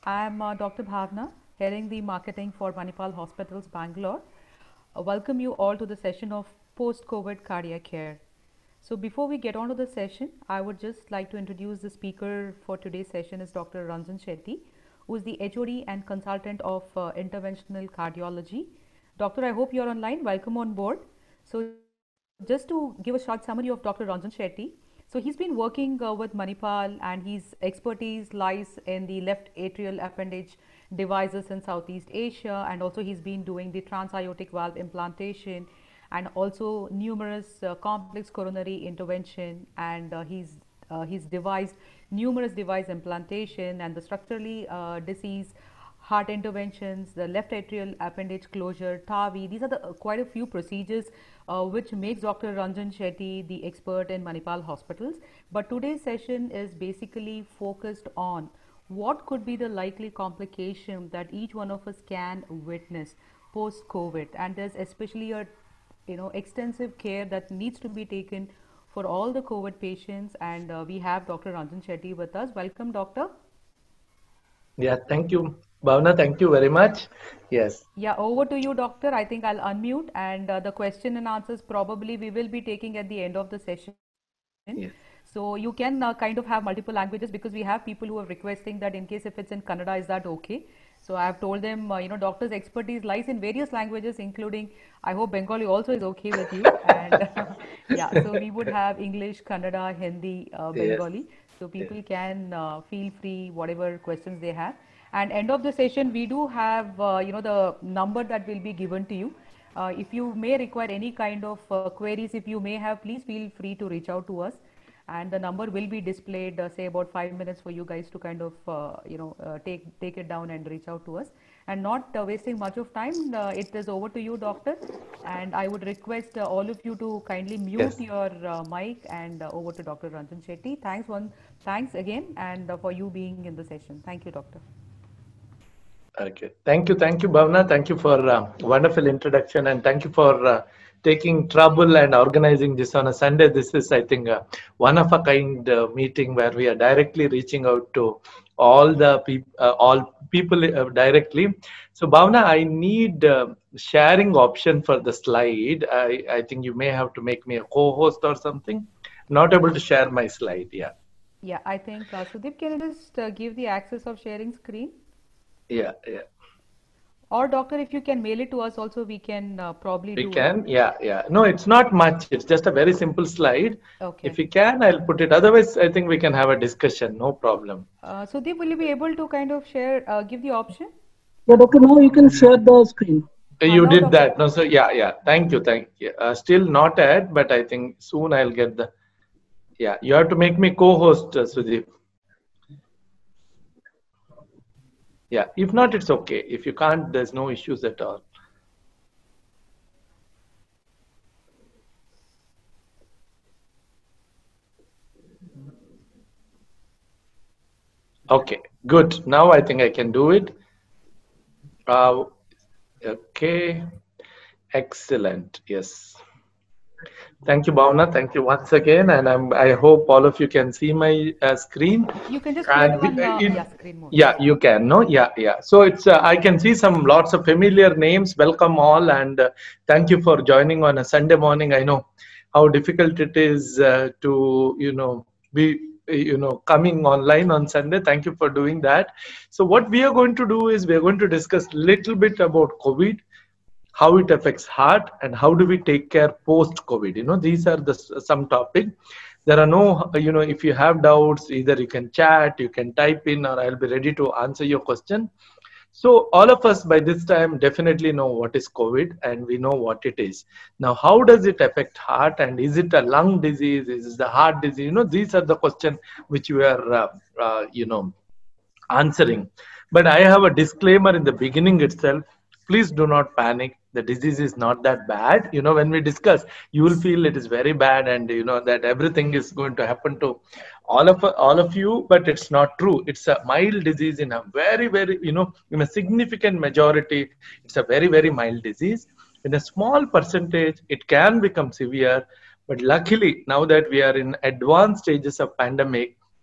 I'm Dr. Bhavna, heading the marketing for Manipal Hospitals, Bangalore. Welcome you all to the session of post-COVID cardiac care. So before we get on to the session, I would just like to introduce the speaker for today's session is Dr. Ranjan Shetty, who is the HOD and consultant of interventional cardiology. Doctor, I hope you're online. Welcome on board. So just to give a short summary of Dr. Ranjan Shetty, so he's been working with Manipal and his expertise lies in the left atrial appendage devices in Southeast Asia, and also he's been doing the transaortic valve implantation and also numerous complex coronary intervention, and he's devised numerous device implantation and the structurally disease heart interventions, the left atrial appendage closure, TAVI. These are the quite a few procedures which makes Dr. Ranjan Shetty the expert in Manipal hospitals. But today's session is basically focused on what could be the likely complication that each one of us can witness post COVID, and there's especially a extensive care that needs to be taken for all the COVID patients. And we have Dr. Ranjan Shetty with us. Welcome, doctor. Yeah, thank you, Bhavna. Thank you very much. Yes. Yeah, over to you, doctor. I think I'll unmute, and the question and answers probably we will be taking at the end of the session. Yes. So you can kind of have multiple languages, because we have people who are requesting that in case if it's in Kannada, is that okay? So I have told them, doctor's expertise lies in various languages, including, I hope Bengali also is okay with you. And yeah, so we would have English, Kannada, Hindi, Yes. Bengali. So Yes. people can feel free, whatever questions they have. And end of the session, we do have, the number that will be given to you. If you may require any kind of queries, if you may have, please feel free to reach out to us. And the number will be displayed, say about 5 minutes for you guys to kind of, take it down and reach out to us. And not wasting much of time, it is over to you, doctor. And I would request all of you to kindly mute Yes. your mic, and over to Dr. Ranjan Shetty. Thanks again, and for you being in the session. Thank you, doctor. Okay. Thank you, Bhavna. Thank you for wonderful introduction, and thank you for taking trouble and organizing this on a Sunday. This is, I think, one of a kind meeting where we are directly reaching out to all people directly. So, Bhavna, I need sharing option for the slide. I think you may have to make me a co-host or something. Not able to share my slide. Yeah. Yeah, I think Sudeep, can you just give the access of sharing screen? Yeah. Yeah. Or doctor, if you can mail it to us also, we can probably We do it. can, yeah, yeah. No, it's not much. It's just a very simple slide. If Okay. we can, I'll put it. Otherwise, I think we can have a discussion. No problem. Sudeep, will you be able to kind of share, give the option? Yeah, doctor, now you can share the screen. You Now, did doctor. that. No, so yeah, yeah. Thank you. Still not at, but I think soon I'll get the. Yeah, you have to make me co-host, Sudeep. Yeah, if not, it's okay. If you can't, there's no issues at all. Okay, good. Now I think I can do it. Uh, okay, excellent. Yes. Thank you, Bhavna. Thank you once again, and I hope all of you can see my screen. You can just click And on, yeah, screen mode. yeah, you can. No, yeah, yeah. So it's I can see some lots of familiar names. Welcome all, and thank you for joining on a Sunday morning. I know how difficult it is to be coming online on Sunday. Thank you for doing that. So what we are going to do is we are going to discuss little bit about COVID, how it affects heart, and how do we take care post COVID. These are the some topic. There are no, if you have doubts, either you can chat, you can type in, or I'll be ready to answer your question. So all of us by this time definitely know what is COVID, and we know what it is. Now, how does it affect heart, and is it a lung disease? Is it the heart disease? These are the questions which we are, answering. But I have a disclaimer in the beginning itself. Please do not panic. The disease is not that bad. When we discuss, you will feel it is very bad, and that everything is going to happen to all of you. But it's not true. It's a mild disease in a very, very, in a significant majority. It's a very, very mild disease. In a small percentage, it can become severe. But luckily, now that we are in advanced stages of pandemic,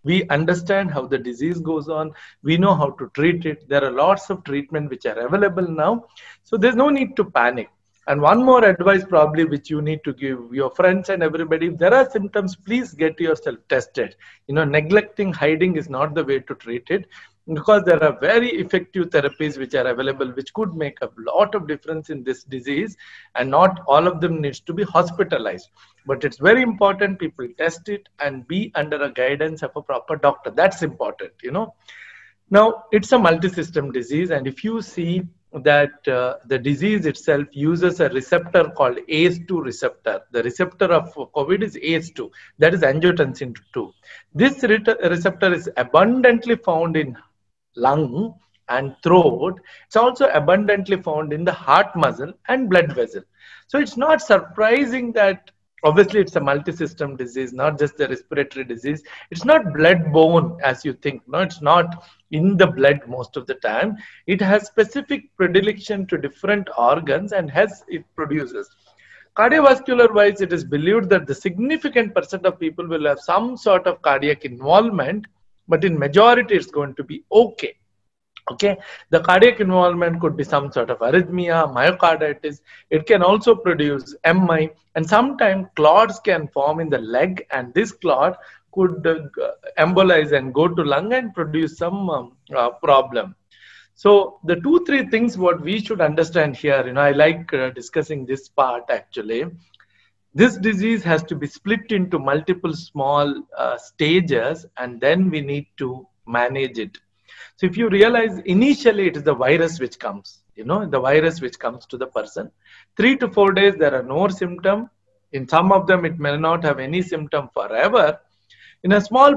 We understand how the disease goes on. We know how to treat it. There are lots of treatment which are available now. So there's no need to panic. And one more advice probably which you need to give your friends and everybody, if there are symptoms, please get yourself tested. Neglecting, hiding is not the way to treat it, because there are very effective therapies which are available which could make a lot of difference in this disease, and not all of them needs to be hospitalized. But it's very important people test it and be under a guidance of a proper doctor. That's important. Now, it's a multi-system disease, and if you see that the disease itself uses a receptor called ACE2 receptor. The receptor of COVID is ACE2, that is angiotensin 2. This receptor is abundantly found in lung and throat. It's also abundantly found in the heart muscle and blood vessel. So it's not surprising that obviously it's a multi-system disease, not just the respiratory disease. It's not blood-borne as you think. No, it's not in the blood most of the time. It has specific predilection to different organs and it produces. Cardiovascular wise, it is believed that the significant percent of people will have some sort of cardiac involvement, but in majority it's going to be okay. Okay, the cardiac involvement could be some sort of arrhythmia, myocarditis. It can also produce MI, and sometimes clots can form in the leg, and this clot could embolize and go to lung and produce some problem. So the 2-3 things what we should understand here, I like discussing this part actually. This disease has to be split into multiple small stages, and then we need to manage it. So if you realize initially it is the virus which comes, the virus which comes to the person. 3 to 4 days there are no symptom. In some of them it may not have any symptom forever. In a small,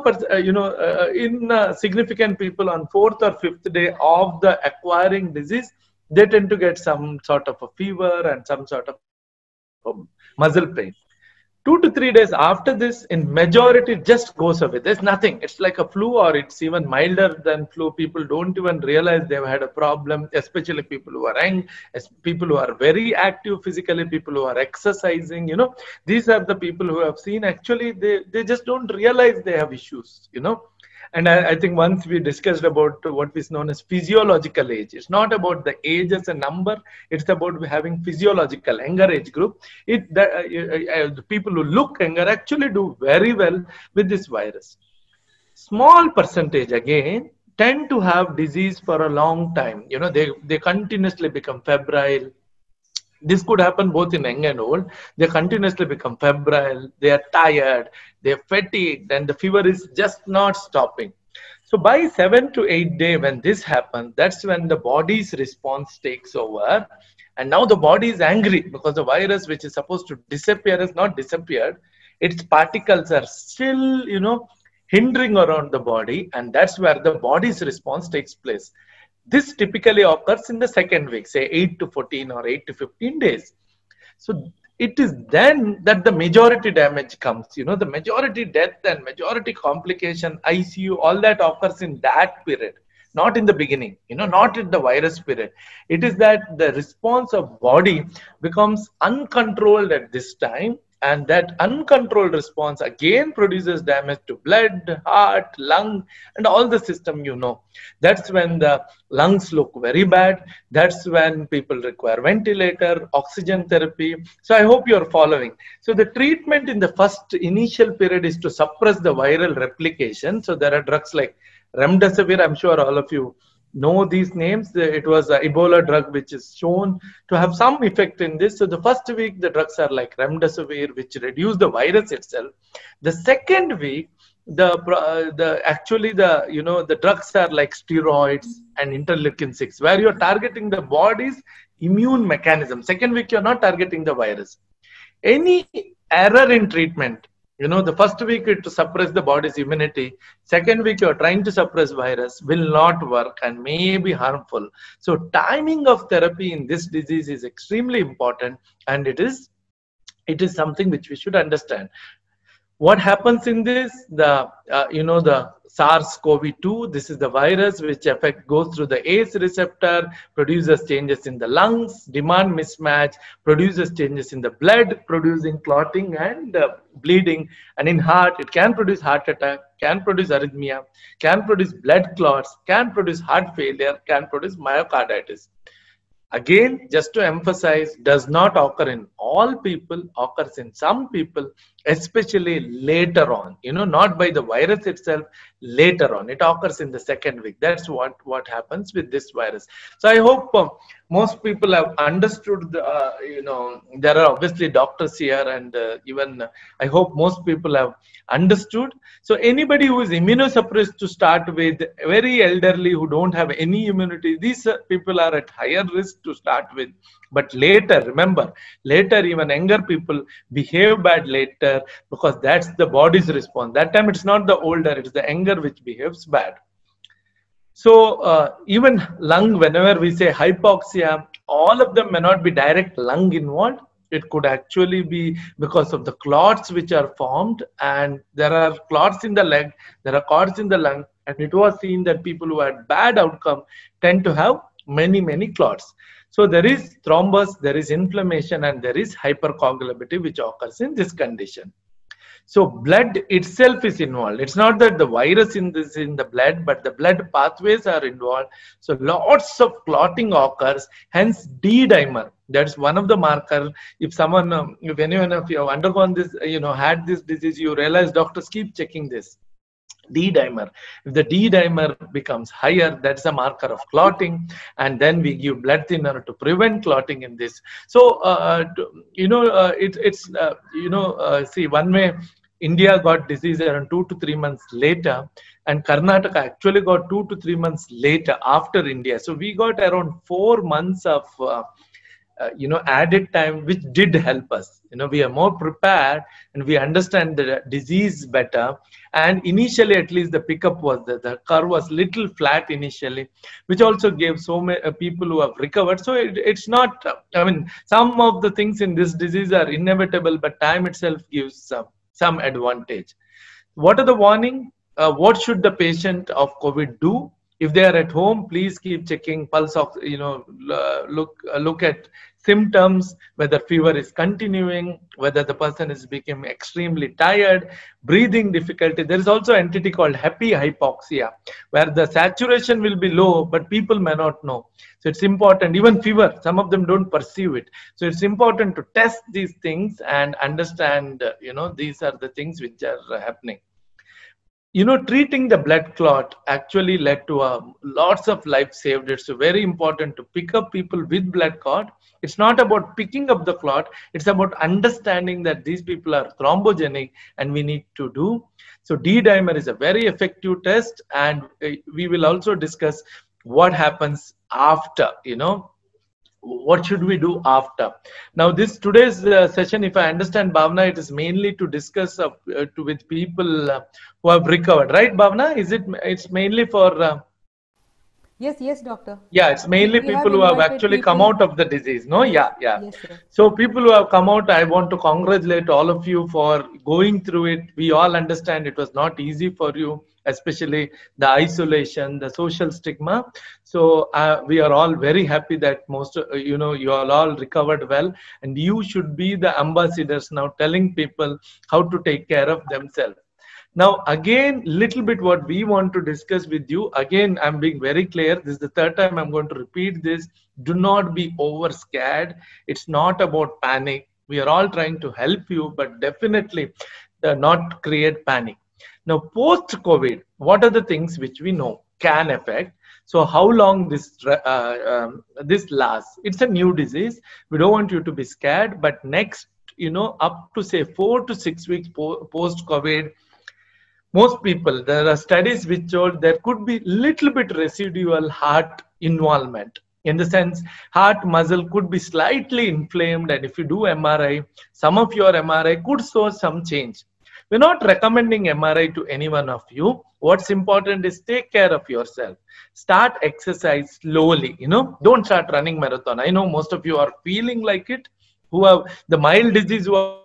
significant people on 4th or 5th day of the acquiring disease, they tend to get some sort of a fever and some sort of muscle pain. 2 to 3 days after this, in majority, just goes away. There's nothing. It's like a flu, or it's even milder than flu. People don't even realize they've had a problem, especially people who are young, people who are very active physically, people who are exercising. These are the people who have seen actually they just don't realize they have issues. And I think once we discussed about what is known as physiological age. It's not about the age as a number. It's about having physiological younger age group. The people who look younger actually do very well with this virus. Small percentage again tend to have disease for a long time. They continuously become febrile. This could happen both in young and old. They continuously become febrile, they are tired, they are fatigued, and the fever is just not stopping. So by 7 to 8 days when this happens, that's when the body's response takes over. And now the body is angry because the virus which is supposed to disappear has not disappeared. Its particles are still, hindering around the body, and that's where the body's response takes place. This typically occurs in the second week, say 8 to 14 or 8 to 15 days. So it is then that the majority damage comes, the majority death and majority complication, ICU, all that occurs in that period, not in the beginning, not in the virus period. It is that the response of body becomes uncontrolled at this time, and that uncontrolled response again produces damage to blood, heart, lung, and all the system. That's when the lungs look very bad. That's when people require ventilator, oxygen therapy. So I hope you're following. So the treatment in the first initial period is to suppress the viral replication. So there are drugs like remdesivir. I'm sure all of you know these names. It was an Ebola drug which is shown to have some effect in this. So the first week the drugs are like remdesivir, which reduce the virus itself. The second week the drugs are like steroids and interleukin-6, where you're targeting the body's immune mechanism. Second week you're not targeting the virus. Any error in treatment, the first week to suppress the body's immunity, second week you're trying to suppress virus, will not work and may be harmful. So timing of therapy in this disease is extremely important, and it is something which we should understand. What happens in this? The SARS-CoV-2. This is the virus which goes through the ACE receptor, produces changes in the lungs, demand mismatch, produces changes in the blood, producing clotting and bleeding. And in heart, it can produce heart attack, can produce arrhythmia, can produce blood clots, can produce heart failure, can produce myocarditis. Again, just to emphasize, does not occur in all people, occurs in some people, especially later on, not by the virus itself, later on. It occurs in the second week. That's what happens with this virus. So I hope most people have understood, there are obviously doctors here, and even I hope most people have understood. So anybody who is immunosuppressed to start with, very elderly who don't have any immunity, these people are at higher risk to start with. But later, remember, later even younger people behave bad later, because that's the body's response. That time it's not the older, it's the younger which behaves bad. So even lung, whenever we say hypoxia, all of them may not be direct lung involved. It could actually be because of the clots which are formed, and there are clots in the leg, there are clots in the lung, and it was seen that people who had bad outcome tend to have many clots. So there is thrombus, there is inflammation, and there is hypercoagulability which occurs in this condition. So blood itself is involved. It's not that the virus in the blood, but the blood pathways are involved. So lots of clotting occurs, hence D-dimer. That's one of the markers. If anyone of you have undergone this, had this disease, you realize doctors keep checking this. D-dimer. If the D-dimer becomes higher, that's a marker of clotting, and then we give blood thinner to prevent clotting in this. So see, one way India got disease around 2 to 3 months later, and Karnataka actually got 2 to 3 months later after India. So we got around 4 months of added time, which did help us. We are more prepared and we understand the disease better. And initially, at least the pickup was the curve was little flat initially, which also gave so many people who have recovered. So it's not, some of the things in this disease are inevitable, but time itself gives some advantage. What are the warning? What should the patient of COVID do? If they are at home, please keep checking pulse of, look at symptoms, whether fever is continuing, whether the person is becoming extremely tired, breathing difficulty. There is also an entity called happy hypoxia, where the saturation will be low, but people may not know. So it's important, even fever, some of them don't perceive it. So it's important to test these things and understand, these are the things which are happening. Treating the blood clot actually led to lots of lives saved. It's very important to pick up people with blood clot. It's not about picking up the clot. It's about understanding that these people are thrombogenic and we need to do. So D-dimer is a very effective test, and we will also discuss what happens after, what should we do after. Now today's session, if I understand, Bhavna, it is mainly to discuss with people who have recovered, right, Bhavna? It's mainly for Yes, doctor. Yeah, it's mainly people who have actually come out of the disease. No, yeah. Yes, sir. So people who have come out, I want to congratulate all of you for going through it. We all understand it was not easy for you, especially the isolation, the social stigma. So we are all very happy that you all recovered well, and you should be the ambassadors now, telling people how to take care of themselves. Now, again, little bit what we want to discuss with you. Again, I'm being very clear. This is the third time I'm going to repeat this. Do not be over scared. It's not about panic. We are all trying to help you, but definitely not create panic. Now, post-COVID, what are the things which we know can affect? So how long this lasts? It's a new disease. We don't want you to be scared, but next, up to say 4 to 6 weeks post-COVID, most people, there are studies which showed there could be little bit residual heart involvement. In the sense, heart muscle could be slightly inflamed, and if you do MRI, some of your MRI could show some change. We're not recommending MRI to any one of you. What's important is take care of yourself. Start exercise slowly, don't start running marathon. I know most of you are feeling like it, who have the mild disease, who are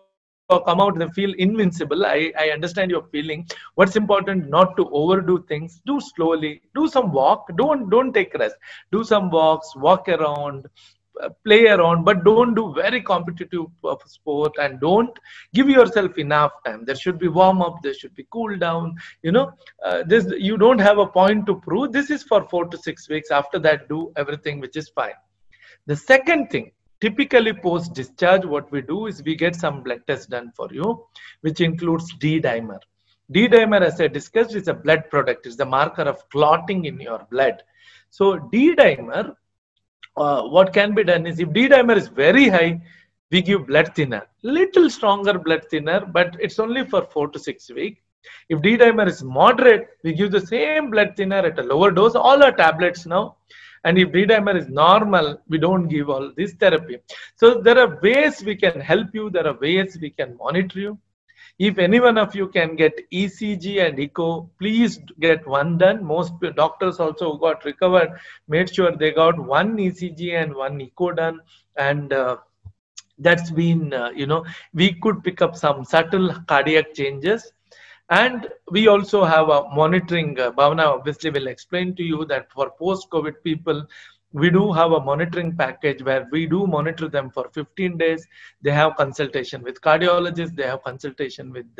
come out, they feel invincible. I understand your feeling. What's important, not to overdo things. Do slowly, do some walk, don't take rest. Do some walks, walk around, play around, but don't do very competitive sport, and don't give yourself enough time. There should be warm up, there should be cool down. This, you don't have a point to prove. This is for 4 to 6 weeks. After that, do everything, which is fine. The second thing, typically post discharge, what we do is we get some blood tests done for you, which includes D-dimer. D-dimer, as I discussed, is a blood product. It's the marker of clotting in your blood. So D-dimer, what can be done is, if D-dimer is very high, we give blood thinner, little stronger blood thinner, but it's only for 4 to 6 weeks. If D-dimer is moderate, we give the same blood thinner at a lower dose. All our tablets now. And if D-dimer is normal, we don't give all this therapy. So there are ways we can help you. There are ways we can monitor you. If any one of you can get ECG and echo, please get one done. Most doctors also who got recovered made sure they got one ECG and one echo done. And that's been, we could pick up some subtle cardiac changes. And we also have a monitoring. Bhavna obviously will explain to you that for post-COVID people, we do have a monitoring package where we do monitor them for 15 days. They have consultation with cardiologists. They have consultation with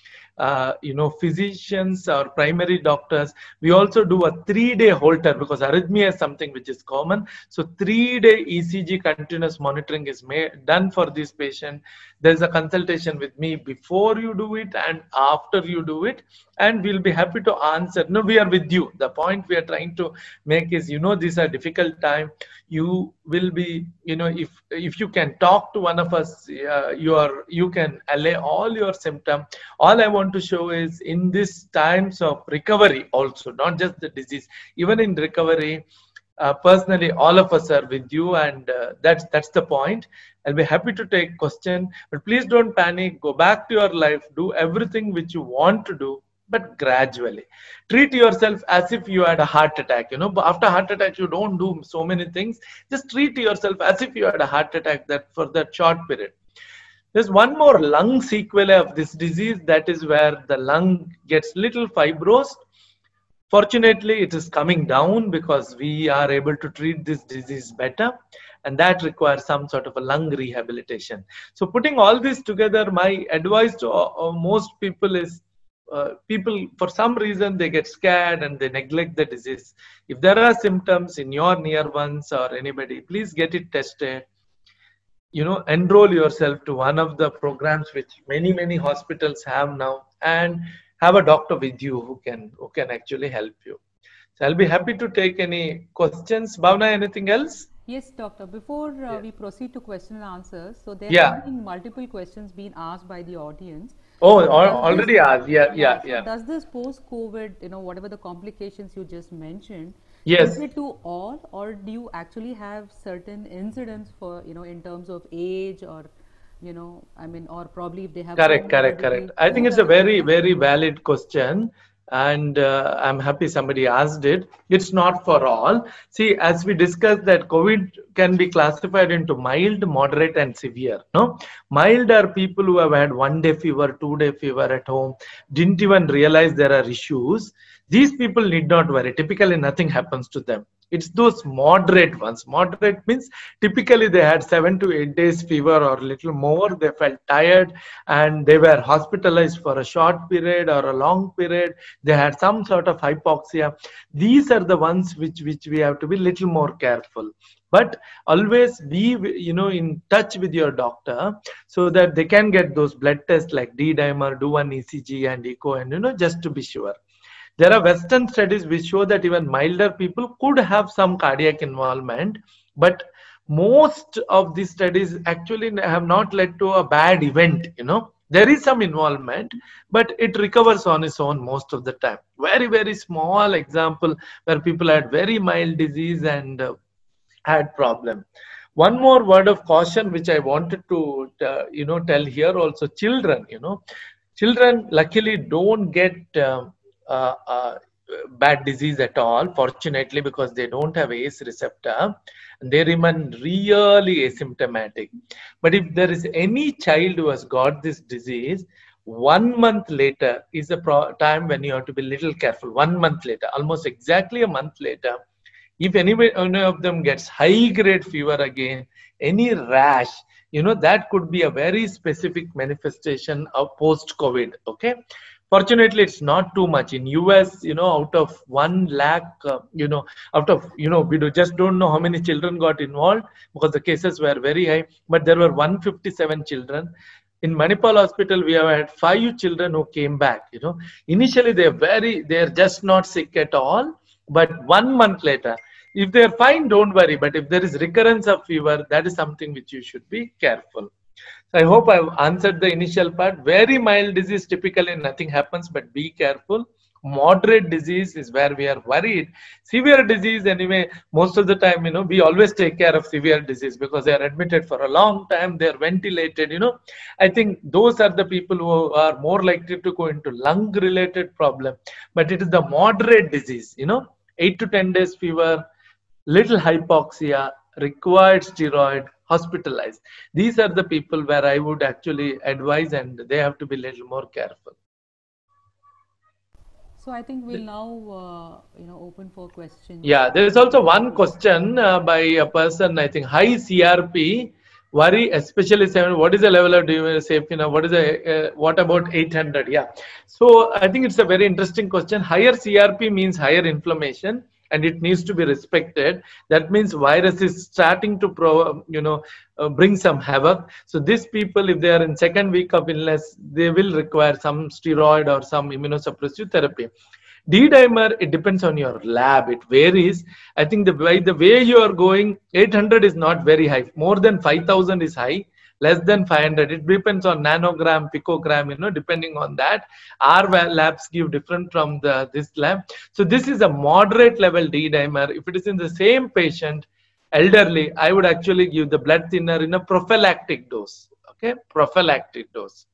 physicians or primary doctors. We also do a 3-day Holter, because arrhythmia is something which is common. So 3-day ECG continuous monitoring is done for this patient. There's a consultation with me before you do it and after you do it, and we'll be happy to answer. No, we are with you. The point we are trying to make is, these are difficult time. You will be, if you can talk to one of us, you can allay all your symptoms. All I want to show is, in these times of recovery also, not just the disease, even in recovery, personally, all of us are with you, and that's the point. I'll be happy to take question, but please don't panic. Go back to your life. Do everything which you want to do, but gradually. Treat yourself as if you had a heart attack. But after heart attack, you don't do so many things. Just treat yourself as if you had a heart attack, that for that short period. There's one more lung sequelae of this disease. That is where the lung gets little fibrous. Fortunately, it is coming down because we are able to treat this disease better, and that requires some sort of a lung rehabilitation. So putting all this together, my advice to most people is, people, for some reason, they get scared and they neglect the disease. If there are symptoms in your near ones or anybody, please get it tested. Enroll yourself to one of the programs which many hospitals have now, and have a doctor with you who can actually help you. So I'll be happy to take any questions. Bhavna, anything else? Yes, doctor. Before we proceed to question and answers, so there have been multiple questions being asked by the audience. Oh, already asked. Yeah. So does this post-COVID, whatever the complications you just mentioned, yes, is it to all, or do you actually have certain incidents for, in terms of age, or, or probably if they have... Correct. I think it's a very, very valid question. And I'm happy somebody asked it. It's not for all. See, as we discussed, that COVID can be classified into mild, moderate, and severe. No, mild are people who have had 1-day fever, 2-day fever at home, didn't even realize there are issues. These people need not worry. Typically, nothing happens to them. It's those moderate ones. Moderate means typically they had 7 to 8 days fever or little more. They felt tired and they were hospitalized for a short period or a long period. They had some sort of hypoxia. These are the ones which we have to be little more careful. But always be, in touch with your doctor so that they can get those blood tests like D-dimer, do an ECG and echo, and just to be sure. There are Western studies which show that even milder people could have some cardiac involvement, but most of these studies actually have not led to a bad event. There is some involvement, but it recovers on its own most of the time. Very, very small example where people had very mild disease and had problem. One more word of caution which I wanted to tell here also. Children luckily don't get bad disease at all, fortunately, because they don't have ACE receptor. They remain really asymptomatic. But if there is any child who has got this disease, 1 month later is a time when you have to be little careful. 1 month later, almost exactly a month later, if any of them gets high grade fever again, any rash, that could be a very specific manifestation of post COVID. Okay. Fortunately, it's not too much in US. Out of 1 lakh, out of, we just don't know how many children got involved because the cases were very high, but there were 157 children. In Manipal Hospital, we have had 5 children who came back. Initially they're just not sick at all, but 1 month later, if they're fine, don't worry. But if there is recurrence of fever, that is something which you should be careful. So I hope I've answered the initial part. Very mild disease, typically nothing happens, but be careful. Moderate disease is where we are worried. Severe disease, anyway, most of the time, we always take care of severe disease because they are admitted for a long time, they are ventilated. I think those are the people who are more likely to go into lung related problem. But it is the moderate disease, 8 to 10 days fever, little hypoxia, required steroid, hospitalized. These are the people where I would actually advise, and they have to be a little more careful. So I think we'll now, open for questions. Yeah, there is also one question by a person, I think, high CRP, worry, especially 7. What is the level of safe? What about 800? Yeah. So I think it's a very interesting question. Higher CRP means higher inflammation, and it needs to be respected. That means virus is starting to bring some havoc. So these people, if they are in second week of illness, they will require some steroid or some immunosuppressive therapy. D-dimer, it depends on your lab. It varies. I think the way you are going, 800 is not very high. More than 5,000 is high. Less than 500. It depends on nanogram, picogram, depending on that. Our labs give different from this lab. So this is a moderate level D-dimer. If it is in the same patient, elderly, I would actually give the blood thinner in a prophylactic dose. Okay, prophylactic dose.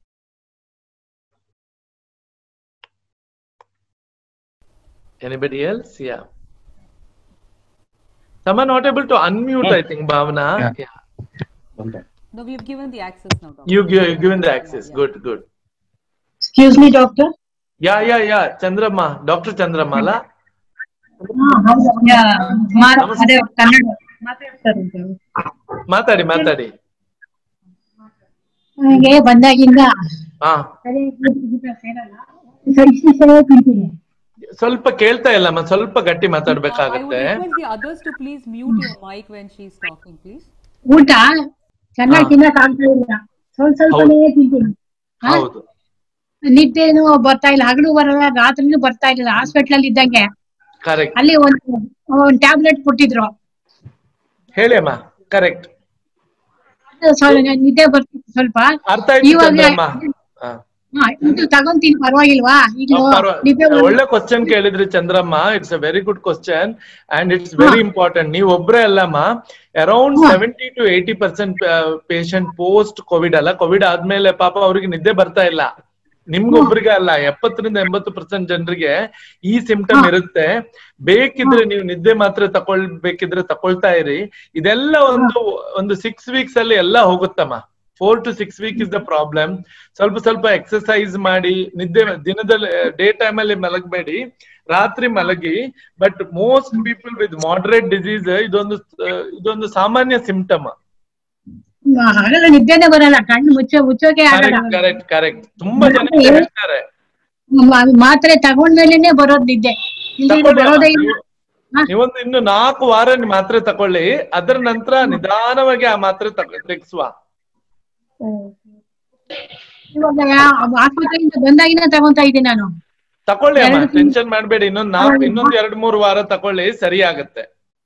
Anybody else? Yeah. Someone not able to unmute, I think, Bhavana. Yeah. No, we've given the access now, doctor. You've given the access. Yeah. Good. Excuse me, doctor. Yeah. Chandramma. Dr. Chandramala. Yeah. ಮಾತಾಡಿ ಬಂದಾಗಿಂದ ಸ್ವಲ್ಪ ಕೇಳ್ತಾ ಇಲ್ಲಮ್ಮ, ಸ್ವಲ್ಪ ಗಟ್ಟಿ ಮಾತಾಡ್ಬೇಕಾಗತ್ತೆ. others to please mute your mic when she is talking, please. ಊಟ ಚೆನ್ನಾಗಿ ತಿನ್ನಕ್ಕಾಗ್ತಾ ಇಲ್ಲ, ಸ್ವಲ್ಪನೇ ತಿಂತೀನಿ. ಹೌದು, ನಿದ್ದೆನೂ ಬರ್ತಾ ಇಲ್ಲ, ಹಗಲು ಬರಲ್ಲ, ರಾತ್ರಿನೂ ಬರ್ತಾ ಇಲ್ಲ. ಹಾಸ್ಪಿಟಲ್ ಅಲ್ಲಿ ಇದ್ದಂಗೆ ಅಲ್ಲಿ ಒಂದು ಟ್ಯಾಬ್ಲೆಟ್ ಕೊಟ್ಟಿದ್ರು. ಹೇಳಿ ಅಮ್ಮ. ಕರೆಕ್ಟ್, ನಿದ್ದೆ ಬರ್ತಿತ್ತು ಸ್ವಲ್ಪ. ಅರ್ಥ ಆಯ್ತು. ಇದು ತಗೊಂತೀನಿ, ಪರವಾಗಿಲ್ವಾ? ಒಳ್ಳೆ ಕ್ವಶನ್ ಕೇಳಿದ್ರಿ Chandramma. It's a very good question and it's very important. ನೀವು ಒಬ್ರೇ ಅಲ್ಲಮ್ಮ, around 70 to 80% patient post covid ಅಲ್ಲ, ಕೋವಿಡ್ ಆದ್ಮೇಲೆ ಪಾಪ ಅವ್ರಿಗೆ ನಿದ್ದೆ ಬರ್ತಾ ಇಲ್ಲ. ನಿಮ್ಗೊಬ್ರಿಗೆ ಅಲ್ಲ, 70 ರಿಂದ 80% ಜನರಿಗೆ ಈ ಸಿಂಪ್ಟಮ್ ಇರುತ್ತೆ. ಬೇಕಿದ್ರೆ ನೀವು ನಿದ್ದೆ ಮಾತ್ರ ತಗೊಳ್ಬೇಕಿದ್ರೆ ತಕೊಳ್ತಾ ಇರಿ. ಇದೆಲ್ಲ ಒಂದು 6 weeks ಅಲ್ಲಿ ಎಲ್ಲ ಹೋಗುತ್ತಮ್ಮ. 4 to 6 weeks is the problem. ಸ್ವಲ್ಪ ಎಕ್ಸರ್ಸೈಸ್ ಮಾಡಿ, ನಿದ್ದೆ ದಿನದಲ್ಲಿ ಡೇ ಟೈಮ್ ಅಲ್ಲಿ ಮಲಗಬೇಡಿ, ರಾತ್ರಿ ಮಲಗಿ. But most people with moderate disease ಇದೊಂದು ಸಾಮಾನ್ಯ ಸಿಂಪ್ಟಮ್. ನಿದ್ದೆನೆ ಬರಲ್ಲ, ಕಣ್ಣು ಮುಚ್ಚೋಕೆ ಆಗಲ್ಲ. ಕರೆಕ್ಟ್. ತುಂಬಾ ಜನ ಹೇಳ್ತಾರೆ ಮಾತ್ರೆ ತಗೊಂಡ್ಮೇಲೆನೆ ಬರೋದ್ ನಿದ್ದೆ. ನೀವೊಂದು ಇನ್ನು 4 ವಾರ ಮಾತ್ರೆ ತಕೊಳ್ಳಿ, ಅದರ ನಂತರ ನಿಧಾನವಾಗಿ ಆ ಮಾತ್ರೆ ತೆಗೆಸುವ. ಇವಾಗ ಆಸ್ಪತ್ರೆಯಿಂದ ಬಂದಾಗಿನ ತಗೊಂತಾ ಇದ್ದೀನಿ ನಾನು. ತಕೊಳ್ಳಿ ಅಮ್ಮ, ಟೆನ್ಷನ್ ಮಾಡ್ಬೇಡಿ. ಇನ್ನೊಂದು 2-3 ವಾರ ತಕೊಳ್ಳಿ, ಸರಿ ಆಗತ್ತೆ.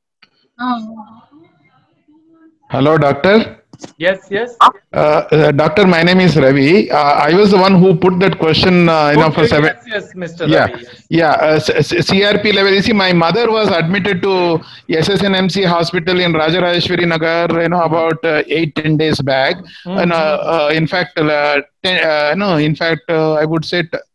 Hello, doctor. Yes. Doctor, my name is Ravi. I was the one who put that question, for 7. Yes, Mr. Ravi. CRP level. You see, my mother was admitted to SSNMC hospital in Rajarajeshwari Nagar, about 8-10 days back. And in fact, I would say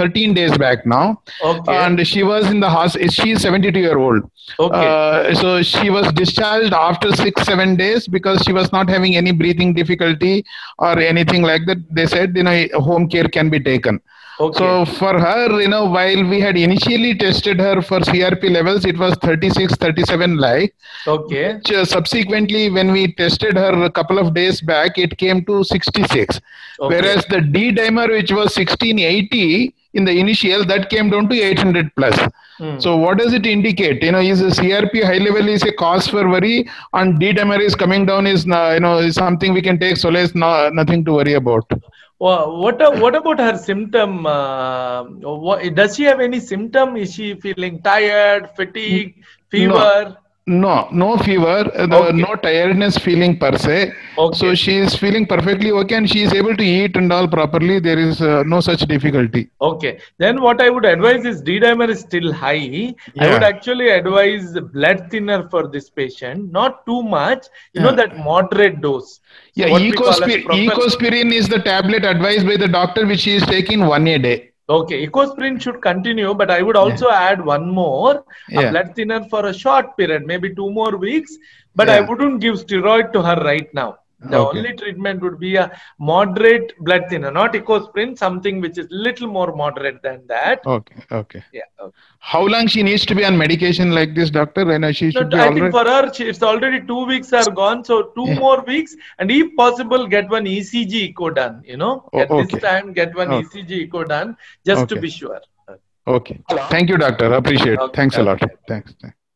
13 days back now. Okay. And she was in the hospital. She is 72-year-old. Okay. So she was discharged after 6-7 days because she was not having any breathing difficulty or anything like that. They said, home care can be taken. Okay. So for her, while we had initially tested her for CRP levels, it was 36, 37 like. Okay. Which, subsequently, when we tested her a couple of days back, it came to 66. Okay. Whereas the D-dimer, which was 1680 in the initial, that came down to 800 plus. So what does it indicate? Is a CRP high level is a cause for worry, and D-dimer is coming down is is something we can take solace, nothing to worry about. Well, what about her symptom? Does she have any symptom? Is she feeling tired, fatigue, fever? No fever, no tiredness feeling per se. Okay. So she is feeling perfectly okay, and she is able to eat and all properly. There is no such difficulty. Okay. Then what I would advise is D-dimer is still high. Yeah. I would actually advise blood thinner for this patient. Not too much. That moderate dose. Yeah, Ecosprin is the tablet advised by the doctor, which she is taking 1 a day. Okay, Ecosprin should continue, but I would also add one more, a blood thinner for a short period, maybe 2 more weeks, but I wouldn't give steroid to her right now. The only treatment would be a moderate blood thinner, not Ecosprin, something which is little more moderate than that. Okay. Yeah. Okay. How long she needs to be on medication like this, doctor? I think for her, it's already 2 weeks are gone, so 2 more weeks, and if possible, get one ECG echo done. At this time, get one ECG echo done, just to be sure. Okay. Thank you, doctor. Appreciate it. Thanks a lot. Thanks.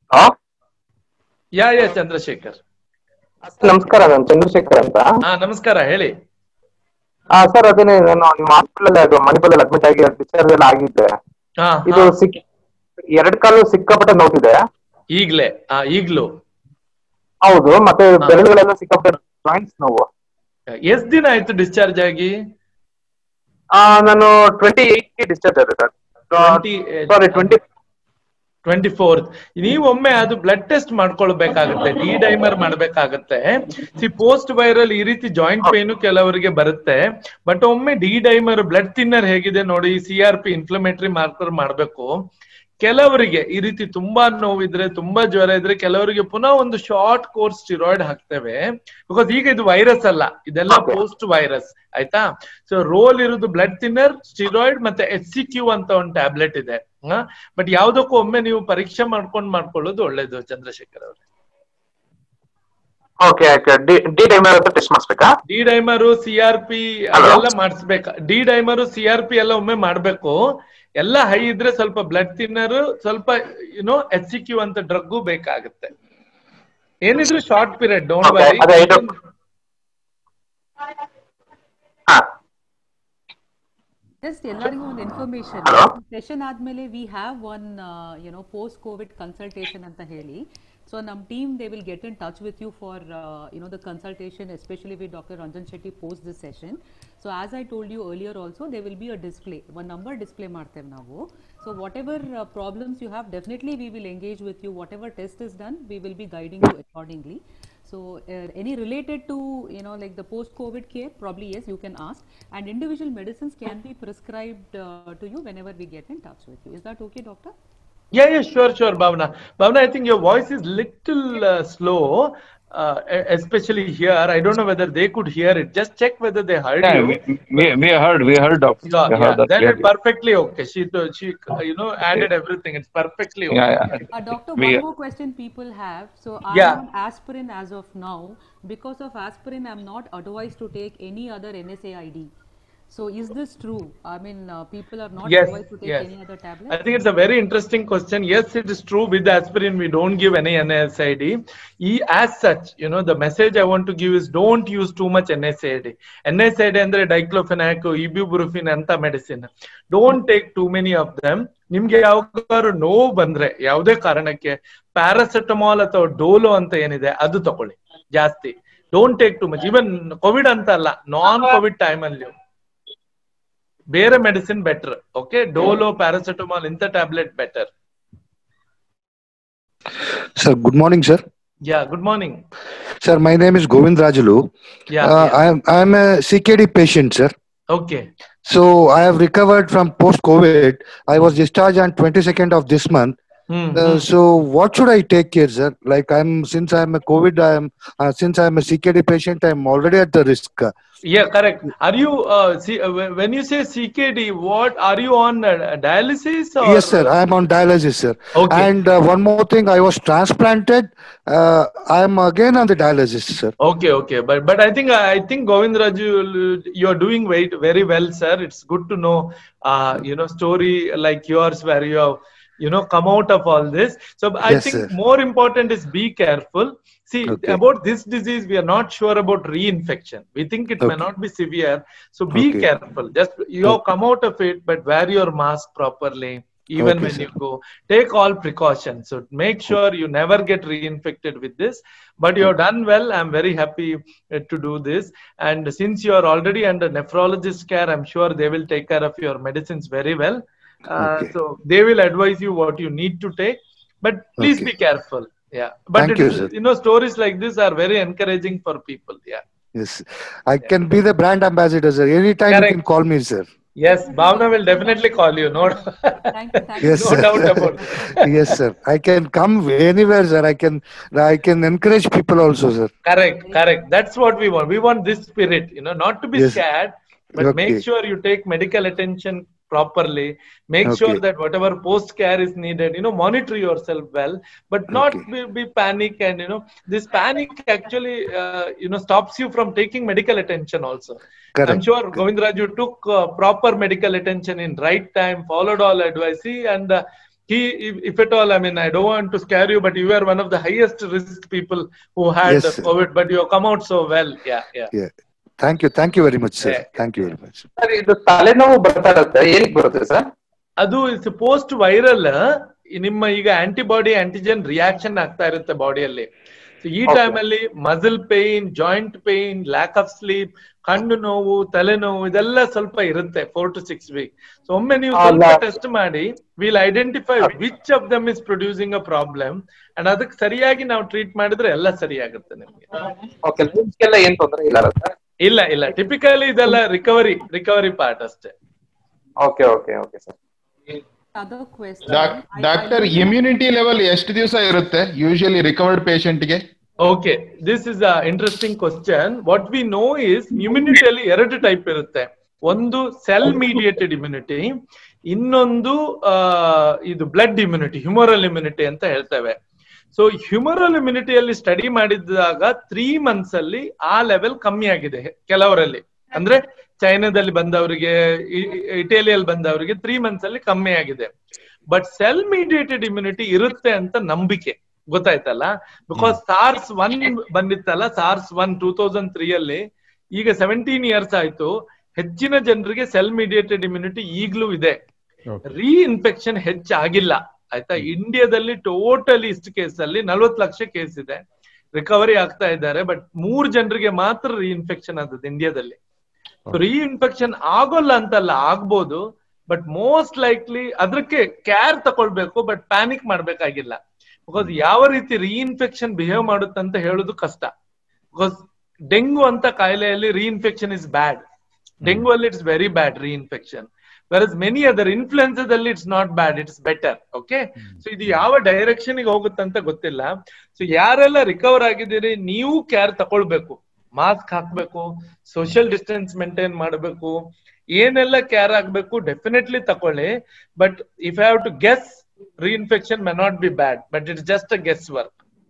Yeah, Chandrasekhar. ನಮಸ್ಕಾರ, ನಾನು ಚಂದ್ರಶೇಖರ್ ಅಂತ. ನಮಸ್ಕಾರ, ಹೇಳಿ. Sir, ಅದೇನೆ ನಾನು ನಿಮ್ಮ hospital ಅದು ಮಣಿಪಾಲಲ್ಲಿ admit ಆಗಿ ಡಿಸ್ಚಾರ್ಜ್ ಎಲ್ಲ ಆಗಿದ್ದೆ. ಇದು 2 ಕಾಲು ಸಿಕ್ಕಾಪಟ್ಟೆ ನೋವಿದೆ ಈಗ್ಲೂ. ಹೌದು, ಮತ್ತೆ ಬೆರಳುಗಳೆಲ್ಲ ಸಿಕ್ಕಾಪಟ್ಟೆ ಜಾಯಿಂಟ್ಸ್ ನೋವು. ಎಷ್ಟು ದಿನ ಆಯ್ತು ಡಿಸ್ಚಾರ್ಜ್ ಆಗಿ? ನಾನು 28ಗೆ ಡಿಸ್ಚಾರ್ಜ್ ಆಗಿದೆ ಸರ್. 24th. ನೀವೊಮ್ಮೆ ಅದು ಬ್ಲಡ್ ಟೆಸ್ಟ್ ಮಾಡ್ಕೊಳ್ಬೇಕಾಗತ್ತೆ, D-dimer ಮಾಡ್ಬೇಕಾಗತ್ತೆ. ಪೋಸ್ಟ್ ವೈರಲ್ ಈ ರೀತಿ ಜಾಯಿಂಟ್ ಪೇನ್ ಕೆಲವರಿಗೆ ಬರುತ್ತೆ, ಬಟ್ ಒಮ್ಮೆ D-dimer ಬ್ಲಡ್ ಥಿನ್ನರ್ ಹೇಗಿದೆ ನೋಡಿ, CRP ಇನ್ಫ್ಲಮೇಟರಿ ಮಾರ್ಕರ್ ಮಾಡ್ಬೇಕು. ಕೆಲವರಿಗೆ ಈ ರೀತಿ ತುಂಬಾ ನೋವಿದ್ರೆ, ತುಂಬಾ ಜ್ವರ ಇದ್ರೆ, ಕೆಲವರಿಗೆ ಪುನಃ ಒಂದು ಶಾರ್ಟ್ ಕೋರ್ಸ್ ಸ್ಟಿರಾಯ್ಡ್ ಹಾಕ್ತೇವೆ. ಬಿಕಾಸ್ ಈಗ ಇದು ವೈರಸ್ ಅಲ್ಲ, ಇದೆಲ್ಲ ಪೋಸ್ಟ್ ವೈರಸ್, ಆಯ್ತಾ? ಸೊ ರೋಲ್ ಇರುವುದು ಬ್ಲಡ್ ಥಿನ್ನರ್, ಸ್ಟಿರಾಯ್ಡ್ ಮತ್ತೆ HCQ ಅಂತ ಒಂದು ಟ್ಯಾಬ್ಲೆಟ್ ಇದೆ. ಬಟ್ ಯಾವ್ದಕ್ಕೂ ಒಮ್ಮೆ ನೀವು ಪರೀಕ್ಷೆ ಮಾಡ್ಕೊಳ್ಳೋದು ಒಳ್ಳೇದು, ಚಂದ್ರಶೇಖರ್ ಅವರೇ. D-dimer, CRP ಅದೆಲ್ಲ ಮಾಡಿಸ್ಬೇಕಾ? D-dimer, CRP ಎಲ್ಲ ಒಮ್ಮೆ ಮಾಡ್ಬೇಕು. ಎಲ್ಲ ಹೈ ಇದ್ರೆ ಸ್ವಲ್ಪ ಬ್ಲಡ್ ಥಿನ್ನರ್, ಸ್ವಲ್ಪ HCQ ಅಂತ ಡ್ರಗ್ಗು ಬೇಕಾಗುತ್ತೆ. ಏನಿದ್ರು short period, don't worry. Just ಎಲ್ಲರಿಗೂ ಒಂದು ಇನ್ಫಾರ್ಮೇಶನ್, ಸೆಷನ್ ಆದ್ಮೇಲೆ we have one post covid consultation ಅಂತ ಹೇಳಿ. So ನಮ್ಮ team, they will get in touch with you for the consultation, especially with Dr. Ranjan Shetty post this session. So as I told you earlier also, there will be a display, one number display ಮಾಡ್ತೇವೆ ನಾವು. So whatever problems you have, definitely we will engage with you. Whatever test is done, we will be guiding you accordingly. So any related to like the post COVID care, probably yes, you can ask, and individual medicines can be prescribed to you whenever we get in touch with you. Is that okay, doctor? Yeah, sure, Bhavna. I think your voice is little slow, especially here. I don't know whether they could hear it. Just check whether they heard you. We heard, doctor. Then it's perfectly okay. She added everything. It's perfectly okay. Doctor, one more question people have. So I'm on aspirin as of now. Because of aspirin, I'm not advised to take any other NSAID. So is this true? I mean, people are not advised to take any other tablet? I think it's a very interesting question. Yes, it is true. With aspirin, we don't give any NSAID. As such, the message I want to give is don't use too much NSAID. NSAID andre diclofenac, ibuprofen anta medicine. Don't take too many of them. ನಿಮ್ಗೆ ಯಾವಾಗಾದ್ರು ನೋವು ಬಂದ್ರೆ ಯಾವುದೇ ಕಾರಣಕ್ಕೆ paracetamol ಅಥವಾ ಡೋಲೋ ಅಂತ ಏನಿದೆ ಅದು ತಗೊಳ್ಳಿ ಜಾಸ್ತಿ. Don't take too much. Even covid ಅಂತ ಅಲ್ಲ, ನಾನ್ ಕೋವಿಡ್ ಟೈಮ್ ಅಲ್ಲಿ ಬೇರೆ medicine better. Okay, Dolo, paracetamol ಇಂಥ tablet better. Sir, good morning, sir. Yeah, good morning. Sir, my name is Govind Rajulu. I am a CKD patient, sir. Okay. So I have recovered from post-COVID. I was discharged on 22nd of this month. So what should I take care, sir? Like since I'm a COVID, since I'm a CKD patient, I'm already at the risk. Yeah, correct. Are you when you say CKD, what are you on dialysis or? Yes, sir. I'm on dialysis, sir. Okay. And one more thing, I was transplanted. I'm again on the dialysis, sir. Okay. But I think Govindraju, you're doing very well, sir. It's good to know, story like yours where you have, come out of all this. So I think sir. more important is be careful. See, about this disease, we are not sure about reinfection. We think it may not be severe. So be careful. Just you have come out of it, but wear your mask properly. Even when you go, take all precautions. So make sure you never get reinfected with this. But you have done well. I'm very happy to do this. And since you are already under nephrologist care, I'm sure they will take care of your medicines very well. So they will advise you what you need to take. But please be careful. Yeah. But stories like this are very encouraging for people. Yeah. Yes. I can be the brand ambassador, sir. Anytime you can call me, sir. Yes, Bhavna will definitely call you. No, thank you. Yes, no doubt about it. Yes, sir. I can come anywhere, sir. I can encourage people also, sir. Correct. That's what we want. We want this spirit, not to be scared, but make sure you take medical attention properly. Make sure that whatever post care is needed, monitor yourself well, but not be panic. And this panic actually stops you from taking medical attention also. Correct. I'm sure Govindraju took proper medical attention in right time, followed all advice, and if at all, I don't want to scare you, but you were one of the highest risk people who had COVID, but you have come out so well. Yeah. Thank you very much, sir. Thank you very much. Sir, ಇದು ತಲೆನೋವು ಬರ್ತಾ ಇರುತ್ತೆ, ಏನಕ್ಕೆ ಬರುತ್ತೆ sir? ಅದು is post viral. ನಿಮ್ಮ ಈಗ antibody antigen reaction ಆಗ್ತಾ ಇರುತ್ತೆ ಬಾಡಿಯಲ್ಲಿ. ಸೊ ಈ ಟೈಮ್ ಅಲ್ಲಿ muscle pain, joint pain, lack of sleep, ಕಣ್ಣು ನೋವು, ತಲೆನೋವು ಇದೆಲ್ಲ ಸ್ವಲ್ಪ ಇರುತ್ತೆ 4 to 6 weeks. ಸೊ ಒಮ್ಮೆ ನೀವು ಸ್ವಲ್ಪ ಟೆಸ್ಟ್ ಮಾಡಿ, will identify which of them is producing a problem, and ಅದಕ್ಕೆ ಸರಿಯಾಗಿ ನಾವು ಟ್ರೀಟ್ ಮಾಡಿದ್ರೆ ಎಲ್ಲ ಸರಿಯಾಗುತ್ತೆ ನಿಮ್ಗೆ. ಏನ್ ತೊಂದರೆ ಇಲ್ಲ ಸರ್? ಇಲ್ಲ ಟಿಪಿಕಲಿ ಇದೆಲ್ಲ ರಿಕವರಿ ಪಾರ್ಟ್ ಅಷ್ಟೇ. Okay sir. Doctor, immunity level ಎಷ್ಟು ದಿವಸ ಇರುತ್ತೆ ಯೂಶುವಲಿ ರಿಕವರ್ಡ್ ಪೇಷಂಟ್ ಗೆ? Okay, this is a interesting question. What we know is ಇಮ್ಯುನಿಟಿಯಲ್ಲಿ 2 ಟೈಪ್ ಇರುತ್ತೆ. ಒಂದು ಸೆಲ್ ಮೀಡಿಯೇಟೆಡ್ ಇಮ್ಯುನಿಟಿ, ಇನ್ನೊಂದು ಇದು ಬ್ಲಡ್ ಇಮ್ಯುನಿಟಿ, ಹ್ಯೂಮರಲ್ ಇಮ್ಯುನಿಟಿ ಅಂತ ಹೇಳ್ತೇವೆ. ಸೊ ಹ್ಯೂಮರಲ್ ಇಮ್ಯುನಿಟಿಯಲ್ಲಿ ಸ್ಟಡಿ ಮಾಡಿದಾಗ 3 months ಅಲ್ಲಿ ಆ ಲೆವೆಲ್ ಕಮ್ಮಿ ಆಗಿದೆ ಕೆಲವರಲ್ಲಿ. ಅಂದ್ರೆ ಚೈನಾದಲ್ಲಿ ಬಂದವರಿಗೆ, ಇಟಲಿಯಲ್ಲಿ ಬಂದವರಿಗೆ 3 months ಅಲ್ಲಿ ಕಮ್ಮಿ ಆಗಿದೆ. ಬಟ್ ಸೆಲ್ ಮೀಡಿಯೇಟೆಡ್ ಇಮ್ಯುನಿಟಿ ಇರುತ್ತೆ ಅಂತ ನಂಬಿಕೆ, ಗೊತ್ತಾಯ್ತಲ್ಲ. ಬಿಕಾಸ್ SARS-1 ಬಂದಿತ್ತಲ್ಲ, SARS-1 2003 ಅಲ್ಲಿ, ಈಗ 17 years ಆಯ್ತು. ಹೆಚ್ಚಿನ ಜನರಿಗೆ ಸೆಲ್ ಮೀಡಿಯೇಟೆಡ್ ಇಮ್ಯುನಿಟಿ ಈಗ್ಲೂ ಇದೆ. ರೀಇನ್ಫೆಕ್ಷನ್ ಹೆಚ್ಚಾಗಿಲ್ಲ, ಆಯ್ತಾ. ಇಂಡಿಯಾದಲ್ಲಿ ಟೋಟಲಿ ಇಷ್ಟು ಕೇಸ್ ಅಲ್ಲಿ 40 ಲಕ್ಷ ಕೇಸ್ ಇದೆ, ರಿಕವರಿ ಆಗ್ತಾ ಇದ್ದಾರೆ. ಬಟ್ 3 ಜನರಿಗೆ ಮಾತ್ರ ರೀಇನ್ಫೆಕ್ಷನ್ ಆದದ್ದು ಇಂಡಿಯಾದಲ್ಲಿ. ರೀಇನ್ಫೆಕ್ಷನ್ ಆಗೋಲ್ಲ ಅಂತಲ್ಲ, ಆಗ್ಬೋದು, ಬಟ್ ಮೋಸ್ಟ್ ಲೈಕ್ಲಿ ಅದಕ್ಕೆ ಕೇರ್ ತಗೊಳ್ಬೇಕು, ಬಟ್ ಪ್ಯಾನಿಕ್ ಮಾಡ್ಬೇಕಾಗಿಲ್ಲ. ಬಿಕಾಸ್ ಯಾವ ರೀತಿ ರೀಇನ್ಫೆಕ್ಷನ್ ಬಿಹೇವ್ ಮಾಡುತ್ತೆ ಅಂತ ಹೇಳೋದು ಕಷ್ಟ. ಬಿಕಾಸ್ ಡೆಂಗು ಅಂತ ಕಾಯಿಲೆಯಲ್ಲಿ ರೀಇನ್ಫೆಕ್ಷನ್ ಇಸ್ ಬ್ಯಾಡ್. ಡೆಂಗು ಅಲ್ಲಿ it's very bad reinfection. whereas many other influences ಅಲ್ಲಿ it's not bad, it's better. Okay, so ಇದು ಯಾವ ಡೈರೆಕ್ಷನ್ ಗೆ ಹೋಗುತ್ತಂತ ಗೊತ್ತಿಲ್ಲ. ಸೊ ಯಾರೆಲ್ಲ ರಿಕವರ್ ಆಗಿದ್ದೀರಿ, ನೀವು ಕೇರ್ ತಗೊಳ್ಬೇಕು, ಮಾಸ್ಕ್ ಹಾಕ್ಬೇಕು, ಸೋಷಿಯಲ್ ಡಿಸ್ಟೆನ್ಸ್ ಮೇಂಟೈನ್ ಮಾಡಬೇಕು, ಏನೆಲ್ಲ ಕೇರ್ ಆಗ್ಬೇಕು ಡೆಫಿನೆಟ್ಲಿ ತಕೊಳ್ಳಿ. But if I have to guess, reinfection may not be bad, but it's just a guess work.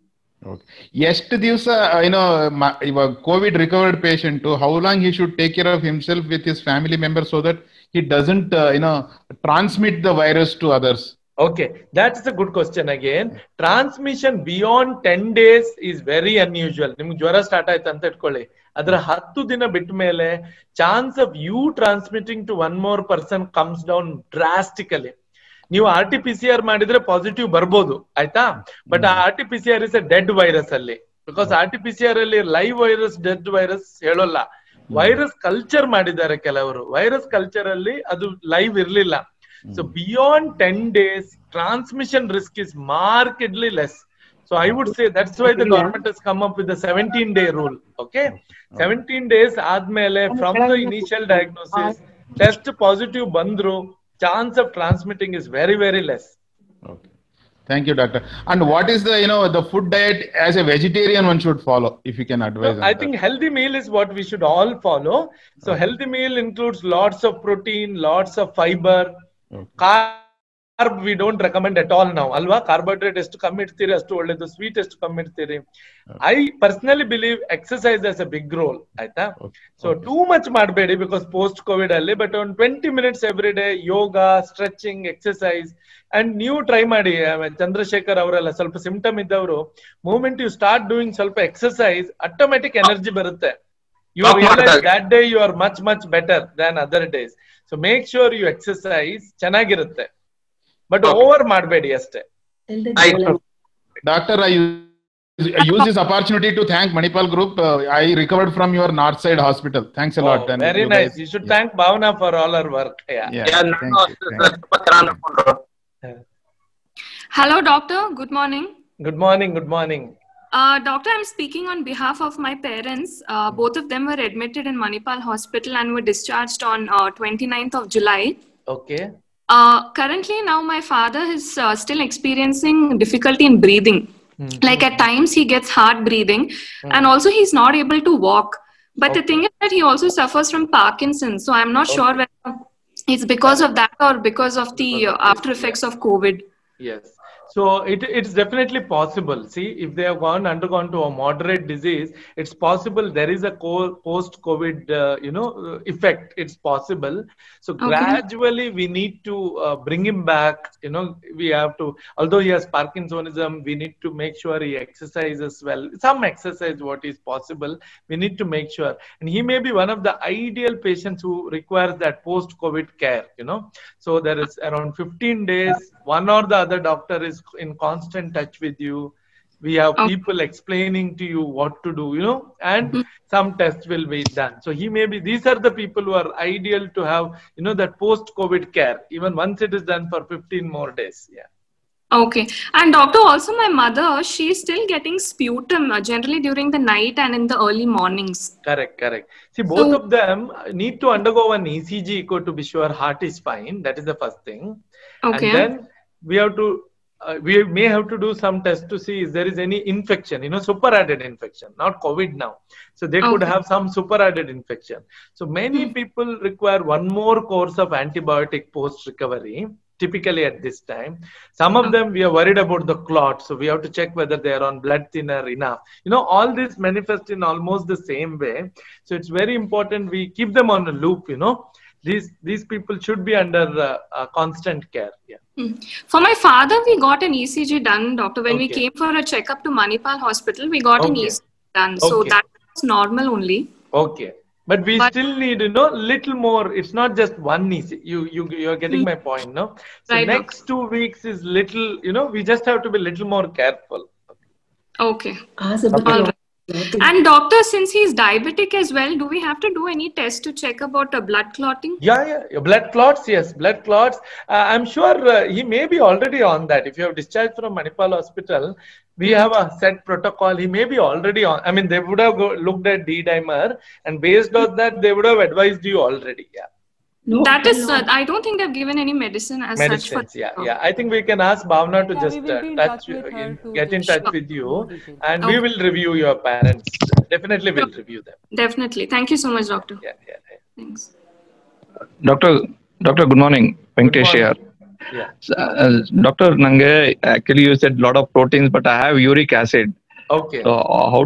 ಎಷ್ಟು ದಿವಸ ಇವಾಗ covid recovered patient, how long he should take care of himself with his family members so that he doesn't transmit the virus to others? Okay, that's a good question again. Transmission beyond 10 days is very unusual. ನಿಮ್ಗೆ ಜ್ವರ start ಆಯ್ತು ಅಂತ ಇಟ್ಕೊಳ್ಳಿ, ಅದರ 10 ದಿನ ಬಿಟ್ಟ ಮೇಲೆ chance of you transmitting to one more person comes down drastically. ನೀವು RT-PCR ಮಾಡಿದ್ರೆ ಪಾಸಿಟಿವ್ ಬರ್ಬೋದು, ಆಯ್ತಾ. ಬಟ್ ಆ RT-PCR is a dead virus ಅಲ್ಲಿ. ಬಿಕಾಸ್ RT-PCR ಅಲ್ಲಿ ಲೈವ್ ವೈರಸ್, ಡೆಡ್ ವೈರಸ್ ಹೇಳೋಲ್ಲ. ವೈರಸ್ ಕಲ್ಚರ್ ಮಾಡಿದ್ದಾರೆ ಕೆಲವರು, ವೈರಸ್ ಕಲ್ಚರ್ ಅಲ್ಲಿ ಅದು ಲೈವ್ ಇರ್ಲಿಲ್ಲ. So beyond 10 days transmission risk is markedly less. So I would say that's why the government has come up with the 17-day rule. Okay, 17 days ಆದ್ಮೇಲೆ from the initial diagnosis test positive ಬಂದ್ರು chance of transmitting is very, very less. Okay. Thank you, doctor. And what is the, the food diet as a vegetarian one should follow, if you can advise? I think healthy meal is what we should all follow. So healthy meal includes lots of protein, lots of fiber. Carb we don't recommend at all now. Alva, carbohydrate ಎಷ್ಟು ಕಮ್ಮಿ ಇಡ್ತೀರಿ ಅಷ್ಟು ಒಳ್ಳೆದು, sweet ಎಷ್ಟು ಕಮ್ಮಿ ಇಡ್ತೀರಿ. I personally believe exercise has a big role. ಆಯ್ತಾ? So too much ಮಾಡಬೇಡಿ because post COVID ಅಲ್ಲಿ, but on 20 minutes every day yoga, stretching, exercise. And ನೀವು ಟ್ರೈ ಮಾಡಿ, ಚಂದ್ರಶೇಖರ್ ಅವರೆಲ್ಲ ಸ್ವಲ್ಪ ಸಿಂಪ್ಟಮ್ ಇದ್ದವರು, ಮೂಮೆಂಟ್ ಯು ಸ್ಟಾರ್ಟ್ ಡೂಯಿಂಗ್ ಸ್ವಲ್ಪ ಎಕ್ಸರ್ಸೈಸ್, ಆಟೋಮೆಟಿಕ್ ಎನರ್ಜಿ ಬರುತ್ತೆ. You realize that day you are much better than other days. So make sure you exercise, ಚೆನ್ನಾಗಿರುತ್ತೆ. But over ಮಾಡಬೇಡಿ ಅಷ್ಟೇ. Doctor, I use this opportunity to thank Manipal Group. I recovered from your Northside Hospital. Thanks a lot. And very nice. You should thank Bhavna for all her work. Hello, doctor. Good morning. Good morning. Good morning. Doctor, I'm speaking on behalf of my parents. Both of them were admitted in Manipal Hospital and were discharged on 29th of July. Okay. Currently, now my father is still experiencing difficulty in breathing. Like at times he gets hard breathing, and also he's not able to walk. But the thing is that he also suffers from Parkinson's. So I'm not sure whether it's because of that or because of the after effects of COVID. Yes. So it's definitely possible. See, if they have undergone to a moderate disease, it's possible there is a post-COVID, effect. It's possible. So gradually we need to bring him back. We have to, although he has Parkinsonism, we need to make sure he exercises well. Some exercise, what is possible, we need to make sure. And he may be one of the ideal patients who requires that post-COVID care, So there is around 15 days, one or the other doctor is in constant touch with you. We have people explaining to you what to do, and some tests will be done. So he may be, these are the people who are ideal to have, that post-COVID care, even once it is done for 15 more days. Yeah. Okay. And doctor, also my mother, she's still getting sputum generally during the night and in the early mornings. Correct. See, both of them need to undergo an ECG echo to be sure heart is fine. That is the first thing. Okay. And then we may have to do some tests to see if there is any infection, superadded infection, not COVID now. So they could have some superadded infection. So many people require one more course of antibiotic post-recovery, typically at this time. Some of them, we are worried about the clot. So we have to check whether they are on blood thinner enough. All this manifests in almost the same way. So it's very important we keep them on a loop, These people should be under constant care. Yeah. For my father, we got an ECG done, doctor. When we came for a checkup to Manipal Hospital, we got an ECG done. So that was normal only. Okay. But we still need, little more. It's not just one ECG. You're getting my point, no? So right, next 2 weeks is little, we just have to be little more careful. Okay. All right. And doctor, since he's diabetic as well, do we have to do any test to check about blood clotting? Yeah. Blood clots, yes. Blood clots. I'm sure he may be already on that. If you have discharged from Manipal Hospital, we have a set protocol. He may be already on. I mean, they would have looked at D-dimer, and based on that, they would have advised you already. Yeah. No, that is, I don't think they've given any medicine as such. Yeah. I think we can ask Bhavna to just get in touch with you, and we will review your parents. Definitely, we'll review them. Definitely. Thank you so much, doctor. Yeah. Thanks. Doctor, good morning. Venkatesh here. Yeah. Doctor, actually you said a lot of proteins, but I have uric acid. Okay. So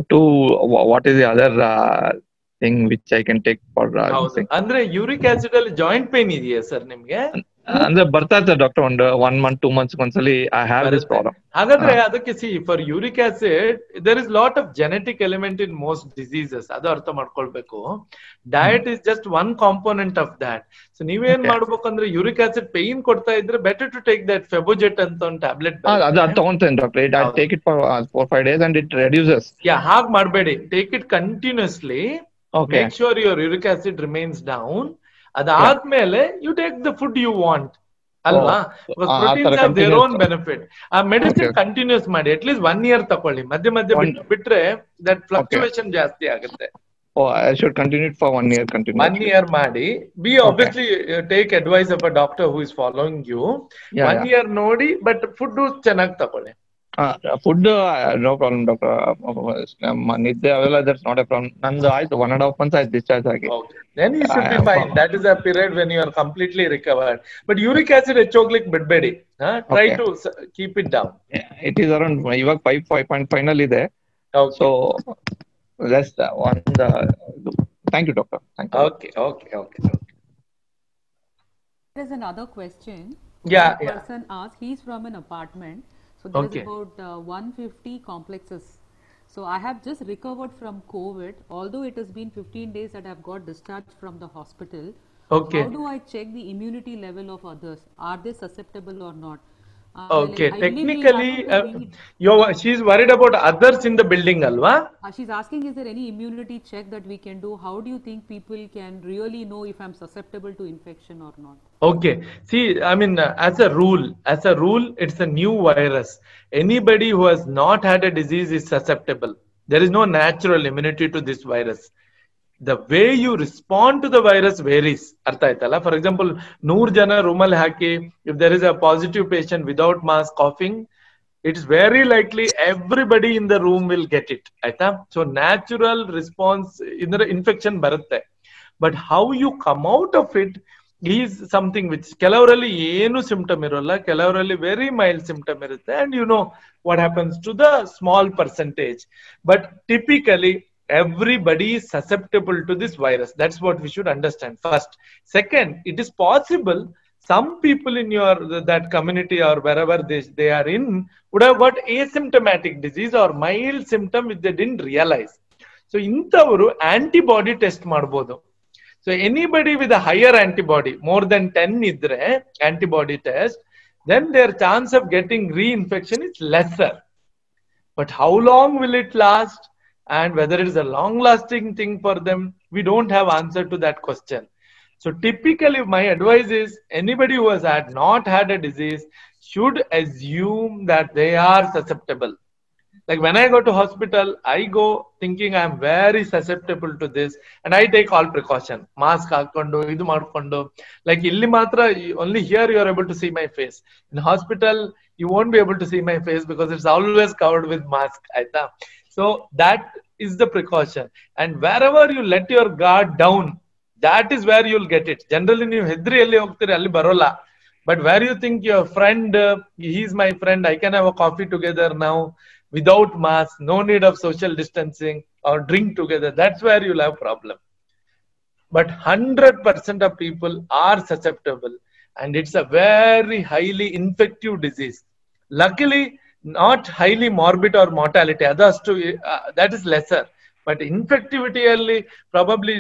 what is the other thing which I can take for ಅಂದ್ರೆ uric acid ಅಲ್ಲಿ joint pain ಇದೆಯಾ sir ನಿಮ್ಗೆ? ಅಂದ್ರೆ ಬರ್ತಾ ಇರ್ತದೆ doctor, ಒಂದು 1 month 2 months ಒಂದ್ಸಲಿ I have this problem. ಹಾಗಾದ್ರೆ ಅದಕ್ಕೆ for uric acid there is lot of genetic element in most diseases. ಅದು ಅರ್ಥ ಮಾಡ್ಕೊಳ್ಬೇಕು. Diet is just one component of that. ಸೊ ನೀವೇನ್ ಮಾಡ್ಬೇಕಂದ್ರೆ ಯೂರಿಕ್ ಆಸಿಡ್ ಪೇನ್ ಕೊಡ್ತಾ ಇದ್ರೆ better to take that febuxostat ಅಂತ ಒಂದು ಟ್ಯಾಬ್ಲೆಟ್. ಅದು ತಗೊಂತೇನೆ doctor. I take it for 4-5 days and it reduces. ಹಾಗೆ ಮಾಡಬೇಡಿ. Take it continuously. Okay. Make sure your uric acid remains down. Adadmele, you take the food you want. Alva? Because proteins have their own benefit. Medicine continuous ಮಾಡಿ. At least 1 year ತಕೊಳ್ಳಿ. ಮಧ್ಯ ಬಿಟ್ರೆ that fluctuation ಜಾಸ್ತಿ ಆಗುತ್ತೆ. Oh, I should continue it for 1 year continuously. 1 year Madi. Be obviously take advice of a doctor who is following you. 1 year Nodi, but food do chanag takole. Food, no problem, doctor. That's not a problem. Nandu ಆಯ್ತು 1.5 months I discharge again. Okay. Then you should be fine. That is a period when you are completely recovered. But uric acid ಹೆಚ್ಚೋಗ್ಲಿಕ್ ಬಿಡ್ಬೇಡಿ. Try to keep it down. It is around ಇವಾಗ 5.5 ಇದೆ. So that's one. Thank you, doctor. Thank you. Okay. There's another question. Yeah. Person asked. He's from an apartment. So there is about 150 complexes. So I have just recovered from COVID, although it has been 15 days that I have got discharged from the hospital. Okay. How do I check the immunity level of others? Are they susceptible or not? Okay, technically, she's worried about others in the building, alva? She's asking, is there any immunity check that we can do? How do you think people can really know if I'm susceptible to infection or not? Okay, see, I mean, as a rule, it's a new virus. Anybody who has not had a disease is susceptible. There is no natural immunity to this virus. The way you respond to the virus varies. For example, 100 jana ರೂಮಲ್ಲಿ ಹಾಕಿ, if there is a positive patient without mask coughing, it's very likely everybody in the room will get it. So natural response in the infection barutte. But how you come out of it is something which ಕೆಲವರಲ್ಲಿ ಏನು symptom ಇರೋಲ್ಲ, ಕೆಲವರಲ್ಲಿ very mild symptom ಇರುತ್ತೆ, and you know what happens to the small percentage. But typically everybody is susceptible to this virus. That's what we should understand first. Second, it is possible some people in that community or wherever they are in would have got asymptomatic disease or mild symptom which they didn't realize. So intavaru antibody test ಮಾಡಬಹುದು. So anybody with a higher antibody, more than 10 idre antibody test, then their chance of getting reinfection is lesser. But how long will it last? And whether it is a long-lasting thing for them, we don't have answer to that question. So typically, my advice is anybody who has not had a disease should assume that they are susceptible. Like when I go to hospital, I go thinking I am very susceptible to this, and I take all precaution. Mask hakondo, idu madkondo. Like illi matra, only here you are able to see my face. In hospital, you won't be able to see my face because it's always covered with mask. So that is the precaution. And wherever you let your guard down, that is where you'll get it. Generally, you hedri elli hogtire alli barolla. But where you think your friend, he's my friend, I can have a coffee together now without mask, no need of social distancing or drink together, that's where you'll have problem. But 100% of people are susceptible, and it's a very highly infective disease. Luckily, not highly morbid or mortality. Others too, that is lesser. But infectivity probably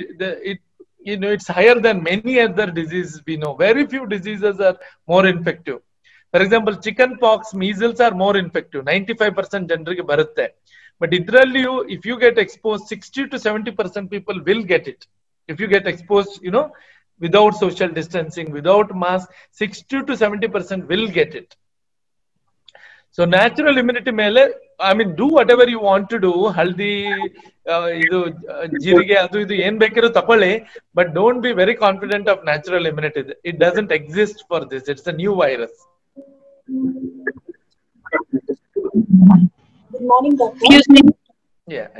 it's higher than many other diseases we know. Very few diseases are more infective. For example, chicken pox, measles are more infective. 95% ಜನರಿಗೆ ಬರುತ್ತೆ. But idralli if you get exposed, 60 to 70% people will get it. If you get exposed, without social distancing, without mask, 60 to 70% will get it. So natural immunity mele, I mean, do whatever you want to do. Haldi, jirige, adu idu yen bekiru takolli, but don't be very confident of natural immunity. It doesn't exist for this. It's a new virus. Good morning, doctor. Excuse me. Yeah.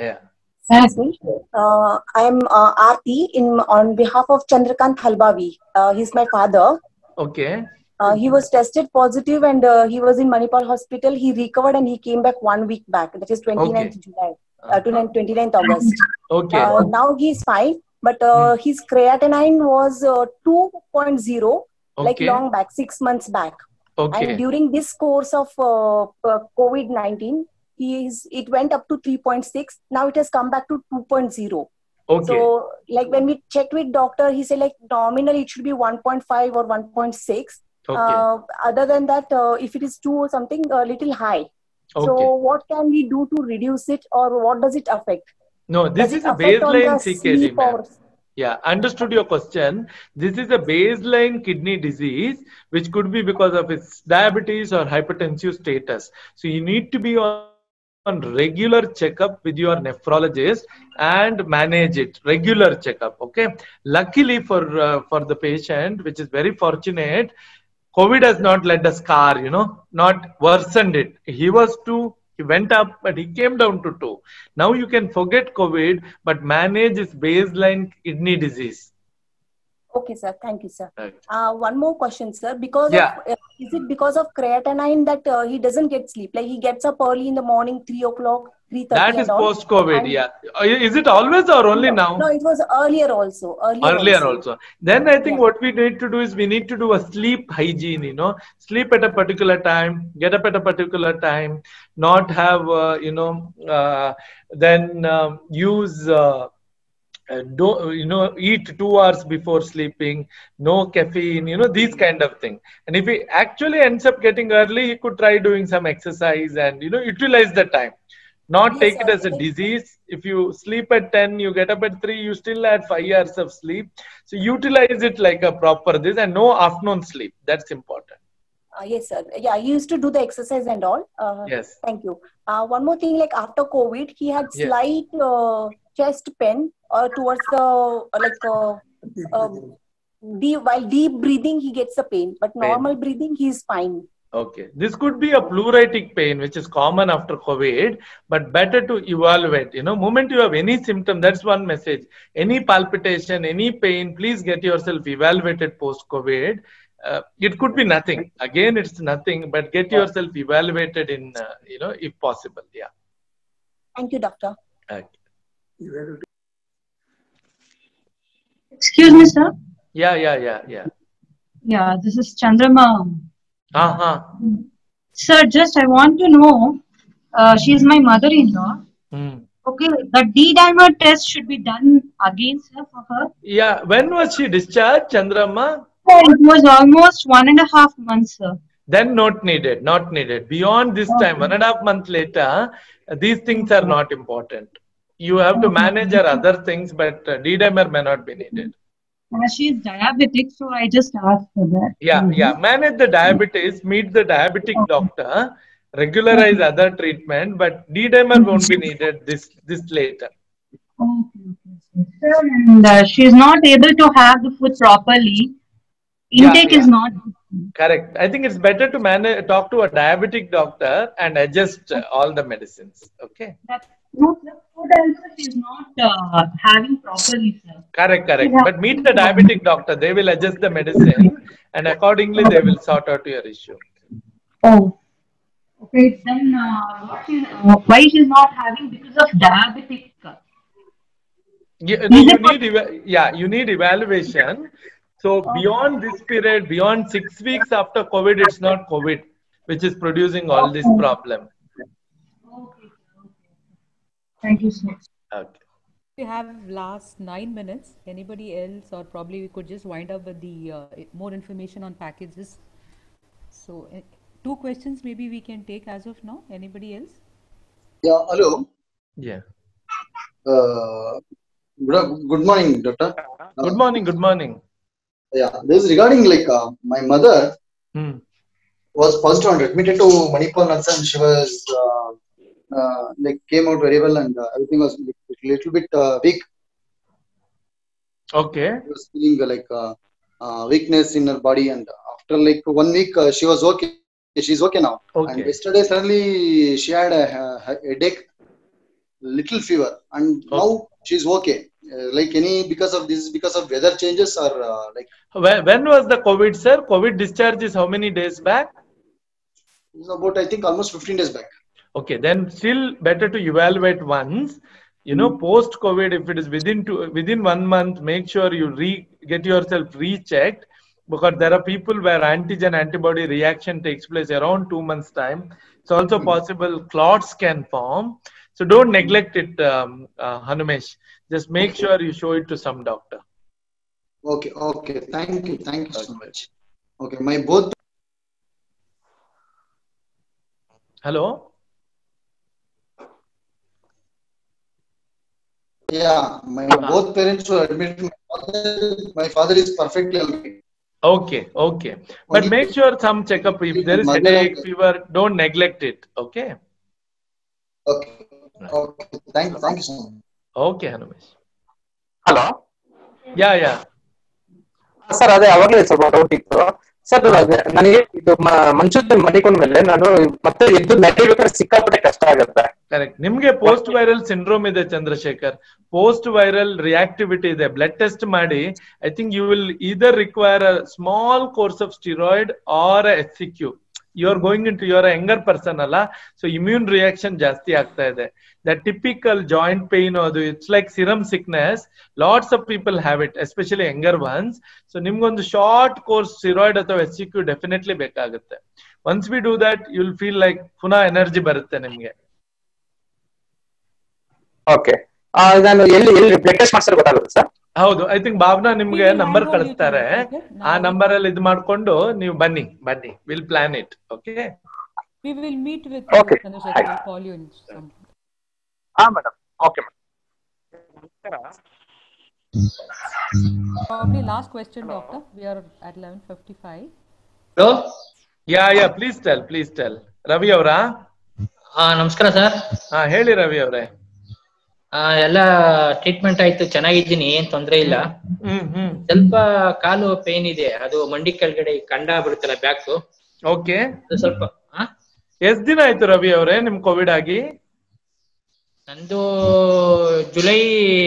I am Aarti on behalf of Chandrakant Halbavi. He's my father. Okay. He was tested positive and he was in Manipal hospital. He recovered and he came back 1 week back. That is 29th July, 29th August. Okay. Now he's fine, but his creatinine was 2.0, like long back, 6 months back. Okay. And during this course of COVID-19, it went up to 3.6. Now it has come back to 2.0. Okay. So, like when we checked with doctor, he said like nominally it should be 1.5 or 1.6. Okay. Other than that, if it is 2 or something, a little high. Okay. So what can we do to reduce it, or what does it affect? No, this is a baseline CKD, ma'am. Yeah, understood your question. This is a baseline kidney disease, which could be because of its diabetes or hypertensive status. So you need to be on on regular checkup with your nephrologist and manage it. Regular checkup. Okay. Luckily for the patient, which is very fortunate, COVID has not led a scar, not worsened it. He went up, but he came down to 2. Now you can forget COVID, but manage his baseline kidney disease. Okay, sir. Thank you, sir. Right. One more question, sir. Because is it because of creatinine that he doesn't get sleep? Like he gets up early in the morning, 3 o'clock, 3:30. That is post-COVID, yeah. Is it always or only now? No, it was earlier also. Earlier also. Then I think what we need to do is we need to do a sleep hygiene, sleep at a particular time, get up at a particular time, not have, then use... eat 2 hours before sleeping, no caffeine, these kind of things. And if he actually ends up getting early, he could try doing some exercise and, utilize the time. Not take it as a disease. If you sleep at 10, you get up at 3, you still had 5 hours of sleep. So utilize it like a proper this and no afternoon sleep. That's important. Yes, sir. Yeah, he used to do the exercise and all. Yes. Thank you. One more thing, like after COVID, he had slight chest pain towards the while deep breathing he gets the pain, but normal breathing he is fine. Okay, this could be a pleuritic pain which is common after COVID, but better to evaluate. Moment you have any symptom, that's one message. Any palpitation, any pain, please get yourself evaluated post COVID. It could be nothing. Again, it's nothing, but get yourself evaluated in if possible. Yeah. Thank you, doctor. Okay. Excuse me, sir. Yeah. Yeah, this is Chandrama. Sir, just I want to know, she is my mother-in-law. Okay, the D-dimer test should be done again, sir, for her. Yeah, when was she discharged, Chandrama? It was almost 1.5 months, sir. Then not needed. Beyond this time, 1.5 months later, these things are not important. You have to manage her other things, but D-dimer may not be needed. She is diabetic, so I just asked for that. Yeah. Manage the diabetes, meet the diabetic doctor, regularize other treatment, but D-dimer won't be needed this later. Okay. And she is not able to have the food properly. Intake is not. Correct. I think it's better to talk to a diabetic doctor and adjust all the medicines. Okay. No, the food also is not having properly, sir. Correct. But meet the diabetic doctor. They will adjust the medicine and accordingly they will sort out your issue. Oh. Okay. Then why she is not having? Because of diabetic. You need evaluation. So beyond this period, beyond 6 weeks after COVID, it's not COVID which is producing all this problem. Okay. Thank you, sir. Okay. We have last 9 minutes. Anybody else, or probably we could just wind up with the more information on packages. So 2 questions maybe we can take as of now. Anybody else? Yeah. Hello. Yeah. Good morning, doctor. Good morning. Yeah, this is regarding my mother was positive and admitted to Manipal Nurse, and she was came out very well and everything was a little bit weak. Okay. She was feeling weakness in her body, and after 1 week she was okay. She's okay now. Okay. And yesterday suddenly she had a headache, little fever, and now she's okay. Because of weather changes or When was the COVID, sir? COVID discharge is how many days back? It's about, I think, almost 15 days back. Okay, then still better to evaluate once. Post COVID, if it is within 1 month, make sure you get yourself rechecked, because there are people where antigen antibody reaction takes place around 2 months time. It's also possible clots can form. So don't neglect it, Hanumesh. Just make sure you show it to some doctor. Okay. Thank you so much. Okay, my both. Hello. Yeah, my both parents were admitted. My father is perfectly okay. Okay. But make sure some checkup. If there is headache, fever, don't neglect it. Okay. Okay. Okay. Thank you so much. Okay, Hanumesh. Hello yeah sir ಅದೇ ಅವಾಗಲೇ ಸ್ವಲ್ಪ doubt ಇತ್ತು sir. ನನಗೆ ಇದು ಮಂಚೂರಿ ಮಡಿಕೊಂಡ್ಮೇಲೆ ನಾನು ಮತ್ತೆ ಎದ್ದು ನಡಿಬೇಕಾದ್ರೆ ಸಿಕ್ಕಾಪಟ್ಟೆ ಕಷ್ಟ ಆಗುತ್ತೆ. ಕರೆಕ್ಟ್. ನಿಮ್ಗೆ ಪೋಸ್ಟ್ ವೈರಲ್ ಸಿಂಡ್ರೋಮ್ ಇದೆ ಚಂದ್ರಶೇಖರ್. ಪೋಸ್ಟ್ ವೈರಲ್ ರಿಯಾಕ್ಟಿವಿಟಿ ಇದೆ. ಬ್ಲಡ್ ಟೆಸ್ಟ್ ಮಾಡಿ. I think you will either require a small course of steroid or HCQ. You are going in to your younger person ಅಲ್ಲ, ಸೊ ಇಮ್ಯೂನ್ ರಿಯಾಕ್ಷನ್ ಜಾಸ್ತಿ ಆಗ್ತಾ ಇದೆ. The typical joint pain ಅದು it's like serum sickness. Lots of people have it, especially younger ones. So ನಿಮ್ಗೊಂದು short course steroid ಅಥವಾ HCQ definitely ಬೇಕಾಗುತ್ತೆ. Once we do that you will feel like ಪುನಃ energy ಬರುತ್ತೆ ನಿಮ್ಗೆ. Okay, ನಾನು ಎಲ್ಲಿ blood test ಮಾಡ್ಸಿದ್ರೆ ಗೊತ್ತಾಗುತ್ತೆ ಸರ್? ಹೌದು, ಐ ಥಿಂಕ್ ಭಾವನಾ ನಿಮ್ಗೆ ನಂಬರ್ ಕಳಿಸ್ತಾರೆ. ಆ ನಂಬರ್ ಅಲ್ಲಿ ಇದು ಮಾಡ್ಕೊಂಡು ನೀವು ಬನ್ನಿ. Will plan it. Okay, we will meet with Chandrasekhar. I'll call you in some. Madam. Okay madam. Probably last question, doctor. We are at 11:55. Hello. Yeah please tell. Ravi ಅವರಾ? ನಮಸ್ಕಾರ ಸರ್. ಹೇಳಿ ರವಿ ಅವರೇ. ಎಲ್ಲ ಟ್ರೀಟ್ಮೆಂಟ್ ಆಯ್ತು, ಚೆನ್ನಾಗಿದ್ದೀನಿ, ಏನ್ ತೊಂದ್ರೆ ಇಲ್ಲ. ಸ್ವಲ್ಪ ಕಾಲು ಪೇನ್ ಇದೆ, ಅದು ಮಂಡಿ ಕೆಳಗಡೆ ಕಂಡ ಬಿಡುತ್ತಲ್ಲ ಬ್ಯಾಕ್. ಓಕೆ, ಸ್ವಲ್ಪ. ಎಷ್ಟ್ ದಿನ ಆಯ್ತು ರವಿ ಅವರೇ ನಿಮ್ ಕೋವಿಡ್ ಆಗಿ? ನಂದು ಜುಲೈ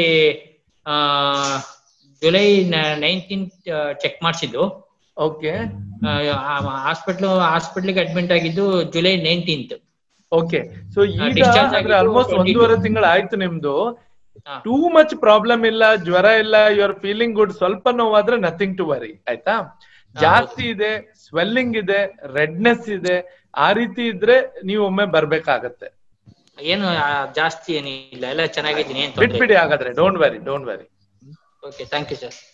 19th ಚೆಕ್ ಮಾಡಿಸಿದ್ದು. ಓಕೆ, ಹಾಸ್ಪಿಟ್ಲಿಗೆ ಅಡ್ಮಿಟ್ ಆಗಿದ್ದು ಜುಲೈ 19th. ಓಕೆ, ಸೊ ಈಗ ಆಲ್ಮೋಸ್ಟ್ 1.5 ತಿಂಗಳು ಆಯ್ತು ನಿಮ್ದು. ಟೂ ಮಚ್ ಪ್ರಾಬ್ಲಮ್ ಇಲ್ಲ, ಜ್ವರ ಇಲ್ಲ, ಯು ಆರ್ ಫೀಲಿಂಗ್ ಗುಡ್. ಸ್ವಲ್ಪ ನೋವಾದ್ರೆ ನಥಿಂಗ್ ಟು ವರಿ, ಆಯ್ತಾ? ಜಾಸ್ತಿ ಇದೆ, ಸ್ವೆಲ್ಲಿಂಗ್ ಇದೆ, ರೆಡ್ನೆಸ್ ಇದೆ, ಆ ರೀತಿ ಇದ್ರೆ ನೀವು ಒಮ್ಮೆ ಬರ್ಬೇಕಾಗತ್ತೆ. ಏನು ಜಾಸ್ತಿ ಏನಿಲ್ಲ, ಎಲ್ಲ ಚೆನ್ನಾಗಿದ್ದೀನಿ. ಬಿಟ್ಬಿಡಿ ಹಾಗಾದ್ರೆ, don't worry. Okay, thank you sir.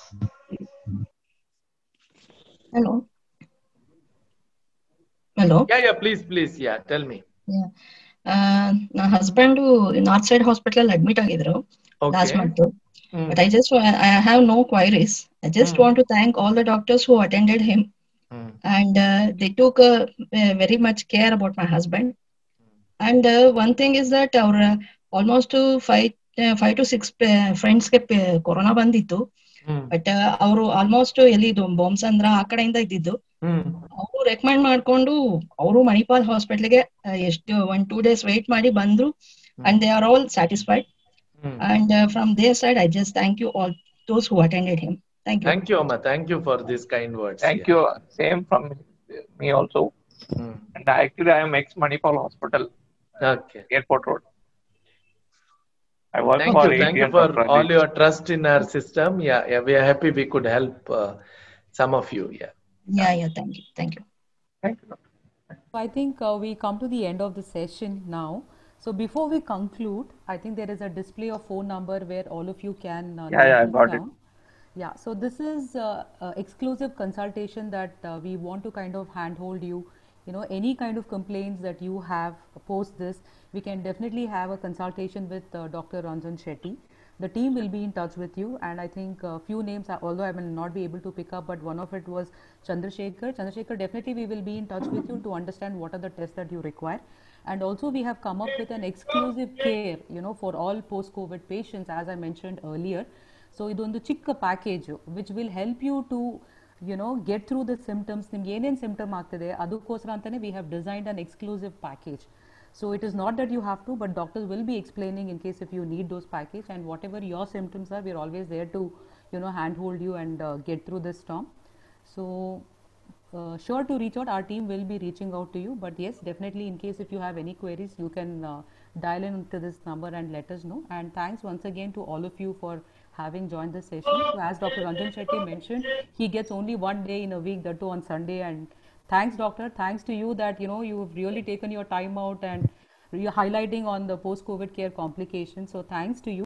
Hello. Yeah, please. Yeah, tell me. Yeah. My husband North Side Hospital admit ಆಗಿದ್ರು last month. But I have no queries. I just want to thank all the doctors who attended him. And they took very much care about my husband. And one thing is that our almost 5 to 6 friends ಗೆ corona ಬಂದಿತ್ತು. But ಅವರು almost ಎಲ್ಲಿದ್ದು ಬೊಮ್ಸಂದ್ರ ಆ ಕಡೆಯಿಂದ ಇದ್ದಿದ್ದು. ಅವರು recommend ಮಾಡ್ಕೊಂಡು ಅವರು ಮಣಿಪಾಲ್ ಹಾಸ್ಪಿಟಲ್ಗೆ ಎಷ್ಟು 1-2 days ವೇಟ್ ಮಾಡಿ ಬಂದ್ರು. And they are all satisfied. And from their side I just thank you all those who attended him. Thank you, Amma. Thank you for these kind words. Thank you. Same from me also. And actually, I am ex-Manipal Hospital. Okay. Airport Road. I work Thank for you. Thank you for all your trust in our system. Yeah, we are happy we could help some of you. Yeah. Thank you. I think we come to the end of the session now. So before we conclude, I think there is a display of phone number where all of you can I got it. Yeah, so this is exclusive consultation that we want to kind of handhold you. You know, any kind of complaints that you have post this, we can definitely have a consultation with Dr. Ranjan Shetty. The team will be in touch with you, and I think a few names, although I will not be able to pick up, but one of it was Chandrasekhar. Definitely we will be in touch with you to understand what are the tests that you require. And also we have come up with an exclusive care, you know, for all post-COVID patients, as I mentioned earlier. So ಇದೊಂದು ಚಿಕ್ಕ package which will help you to get through the symptoms. ನಿಮ್ಗೆ ಏನೇನು symptom ಆಗ್ತಿದೆ ಅದಕ್ಕೋಸ್ಕರ ಅಂತಾನೆ we have designed an exclusive package. So it is not that you have to, but doctors will be explaining in case if you need those package. And whatever your symptoms are, we are always there to hand hold you and get through this storm. So sure to reach out. Our team will be reaching out to you, but yes, definitely in case if you have any queries, you can dial in to this number and let us know. And thanks once again to all of you for having joined this session. So as Dr. Ranjan Shetty mentioned, he gets only one day in a week, that too on Sunday. And thanks doctor, thanks to you that you've really taken your time out and you're highlighting on the post-COVID care complications. So thanks to you.